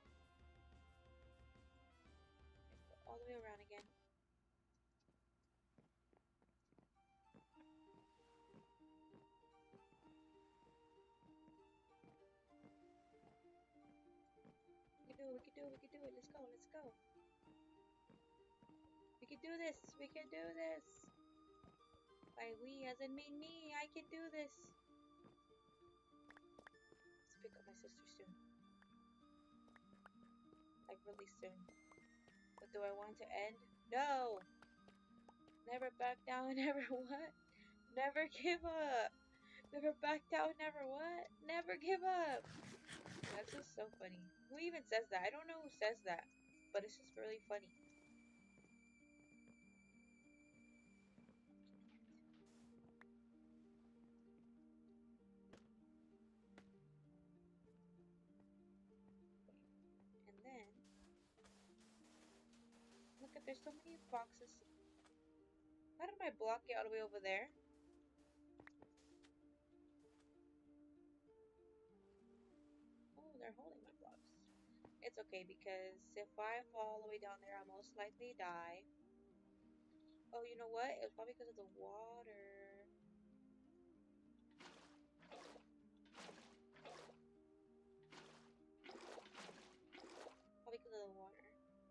All the way around again. We can do it, we can do it, we can do it. Let's go, let's go. We can do this, we can do this. By we as in mean me, I can do this. Let's pick up my sister soon. Like really soon. But do I want to end? No! Never back down, never what? Never give up! Never back down, never what? Never give up! That's just so funny. Who even says that? I don't know who says that. But it's just really funny. And then... Look at, there's so many boxes. How did my block get all the way over there? Oh, they're holding my blocks. It's okay because if I fall all the way down there, I'll most likely die. Oh, you know what? It was probably because of the water. Probably because of the water.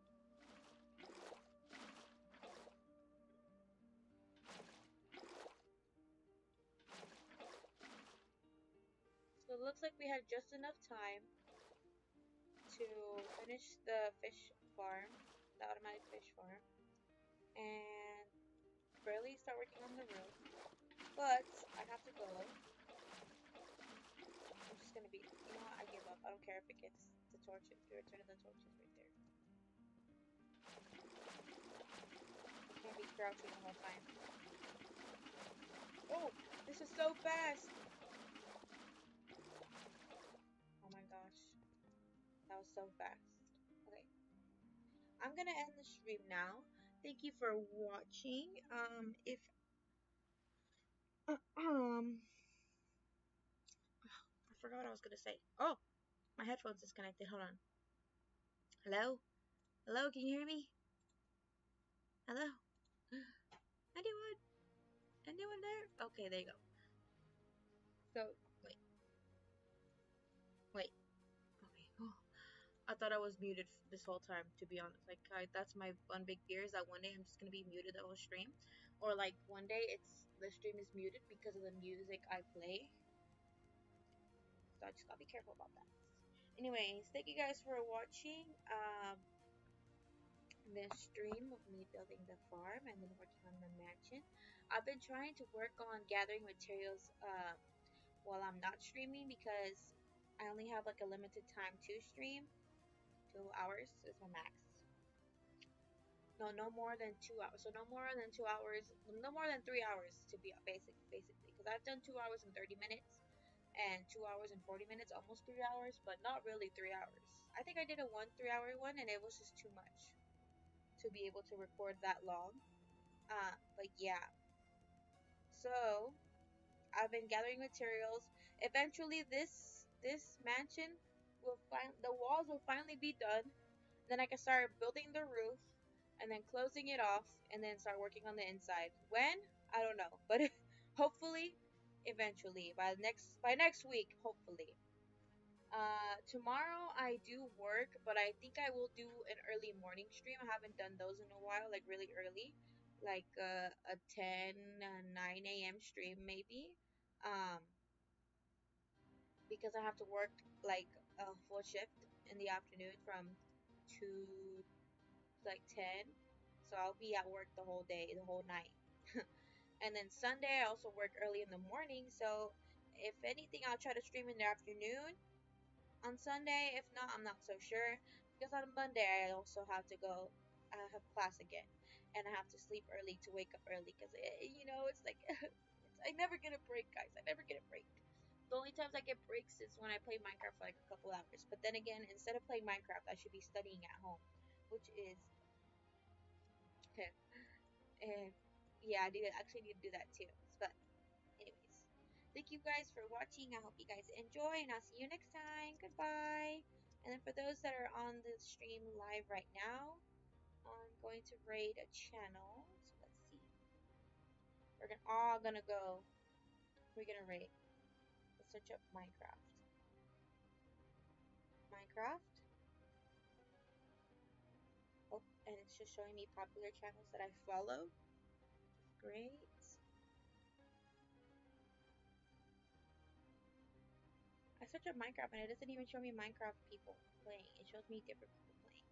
So it looks like we had just enough time to finish the fish farm, the automatic fish farm, and barely start working on the room. But I have to go. I'm just gonna be, you know what? I give up. I don't care if it gets the torches, the return of the torches right there. I can't be crouching the whole time. Oh, this is so fast! Oh my gosh. That was so fast. Okay. I'm gonna end the stream now. Thank you for watching. Um, if um, I forgot what I was gonna say. Oh, my headphones disconnected. Hold on. Hello, hello. Can you hear me? Hello. Anyone? Anyone there? Okay, there you go. So wait, wait. Okay. Oh, I thought I was muted this whole time. To be honest, like I, that's my one big fear is that one day I'm just gonna be muted the whole stream, or like one day it's the stream is muted because of the music I play. So I just gotta be careful about that. Anyways, thank you guys for watching um, this stream of me building the farm and then working on the mansion. I've been trying to work on gathering materials uh, while I'm not streaming because I only have like a limited time to stream. Two hours is my max. No, no more than two hours. So no more than two hours. No more than three hours to be basic, basically. Because I've done two hours and thirty minutes. and two hours and forty minutes, almost three hours, but not really three hours. I think I did a one three hour one, and it was just too much to be able to record that long. Uh, but yeah, so I've been gathering materials. Eventually, this this mansion will find the walls will finally be done. Then I can start building the roof, and then closing it off, and then start working on the inside. When? I don't know, but hopefully, eventually by next by next week, hopefully. Uh, tomorrow I do work, but I think I will do an early morning stream. I haven't done those in a while, like really early, like uh, a ten, uh, nine a m stream maybe. Um, because I have to work like a full shift in the afternoon from two to like ten. So I'll be at work the whole day, the whole night. And then Sunday I also work early in the morning. So if anything, I'll try to stream in the afternoon on Sunday. If not, I'm not so sure because on Monday I also have to go. I have class again, and I have to sleep early to wake up early because you know it's like it's, I never get a break, guys. I never get a break. The only times I get breaks is when I play Minecraft for like a couple hours. But then again, instead of playing Minecraft, I should be studying at home, which is and yeah, I do actually need to do that too. But anyways, thank you guys for watching. I hope you guys enjoy, and I'll see you next time. Goodbye. And then for those that are on the stream live right now, I'm going to raid a channel. So let's see. We're gonna all gonna go. We're gonna raid. Let's search up Minecraft. Minecraft. Oh, and it's just showing me popular channels that I follow. Great. I search up Minecraft and it doesn't even show me Minecraft people playing. It shows me different people playing.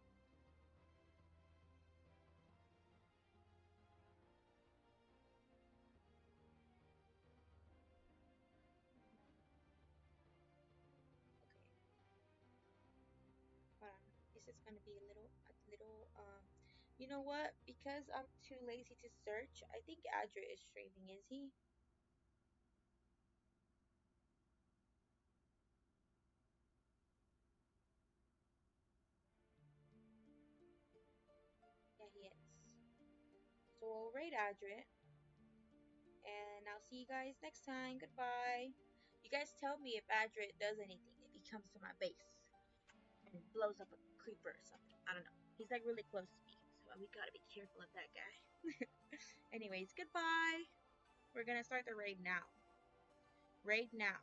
Okay. Hold on. This is gonna be a little, a little, um, you know what? Because I'm too lazy to search, I think Adra is streaming, is he? Yeah, he is. So we'll raid Adra, and I'll see you guys next time. Goodbye. You guys tell me if Adra does anything, if he comes to my base and blows up a creeper or something. I don't know. He's like really close to me, so we gotta be careful of that guy. Anyways, goodbye. We're gonna start the raid now. Raid now.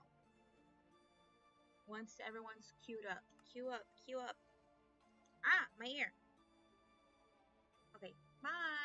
Once everyone's queued up. Queue up, queue up. Ah, my ear. Okay, bye.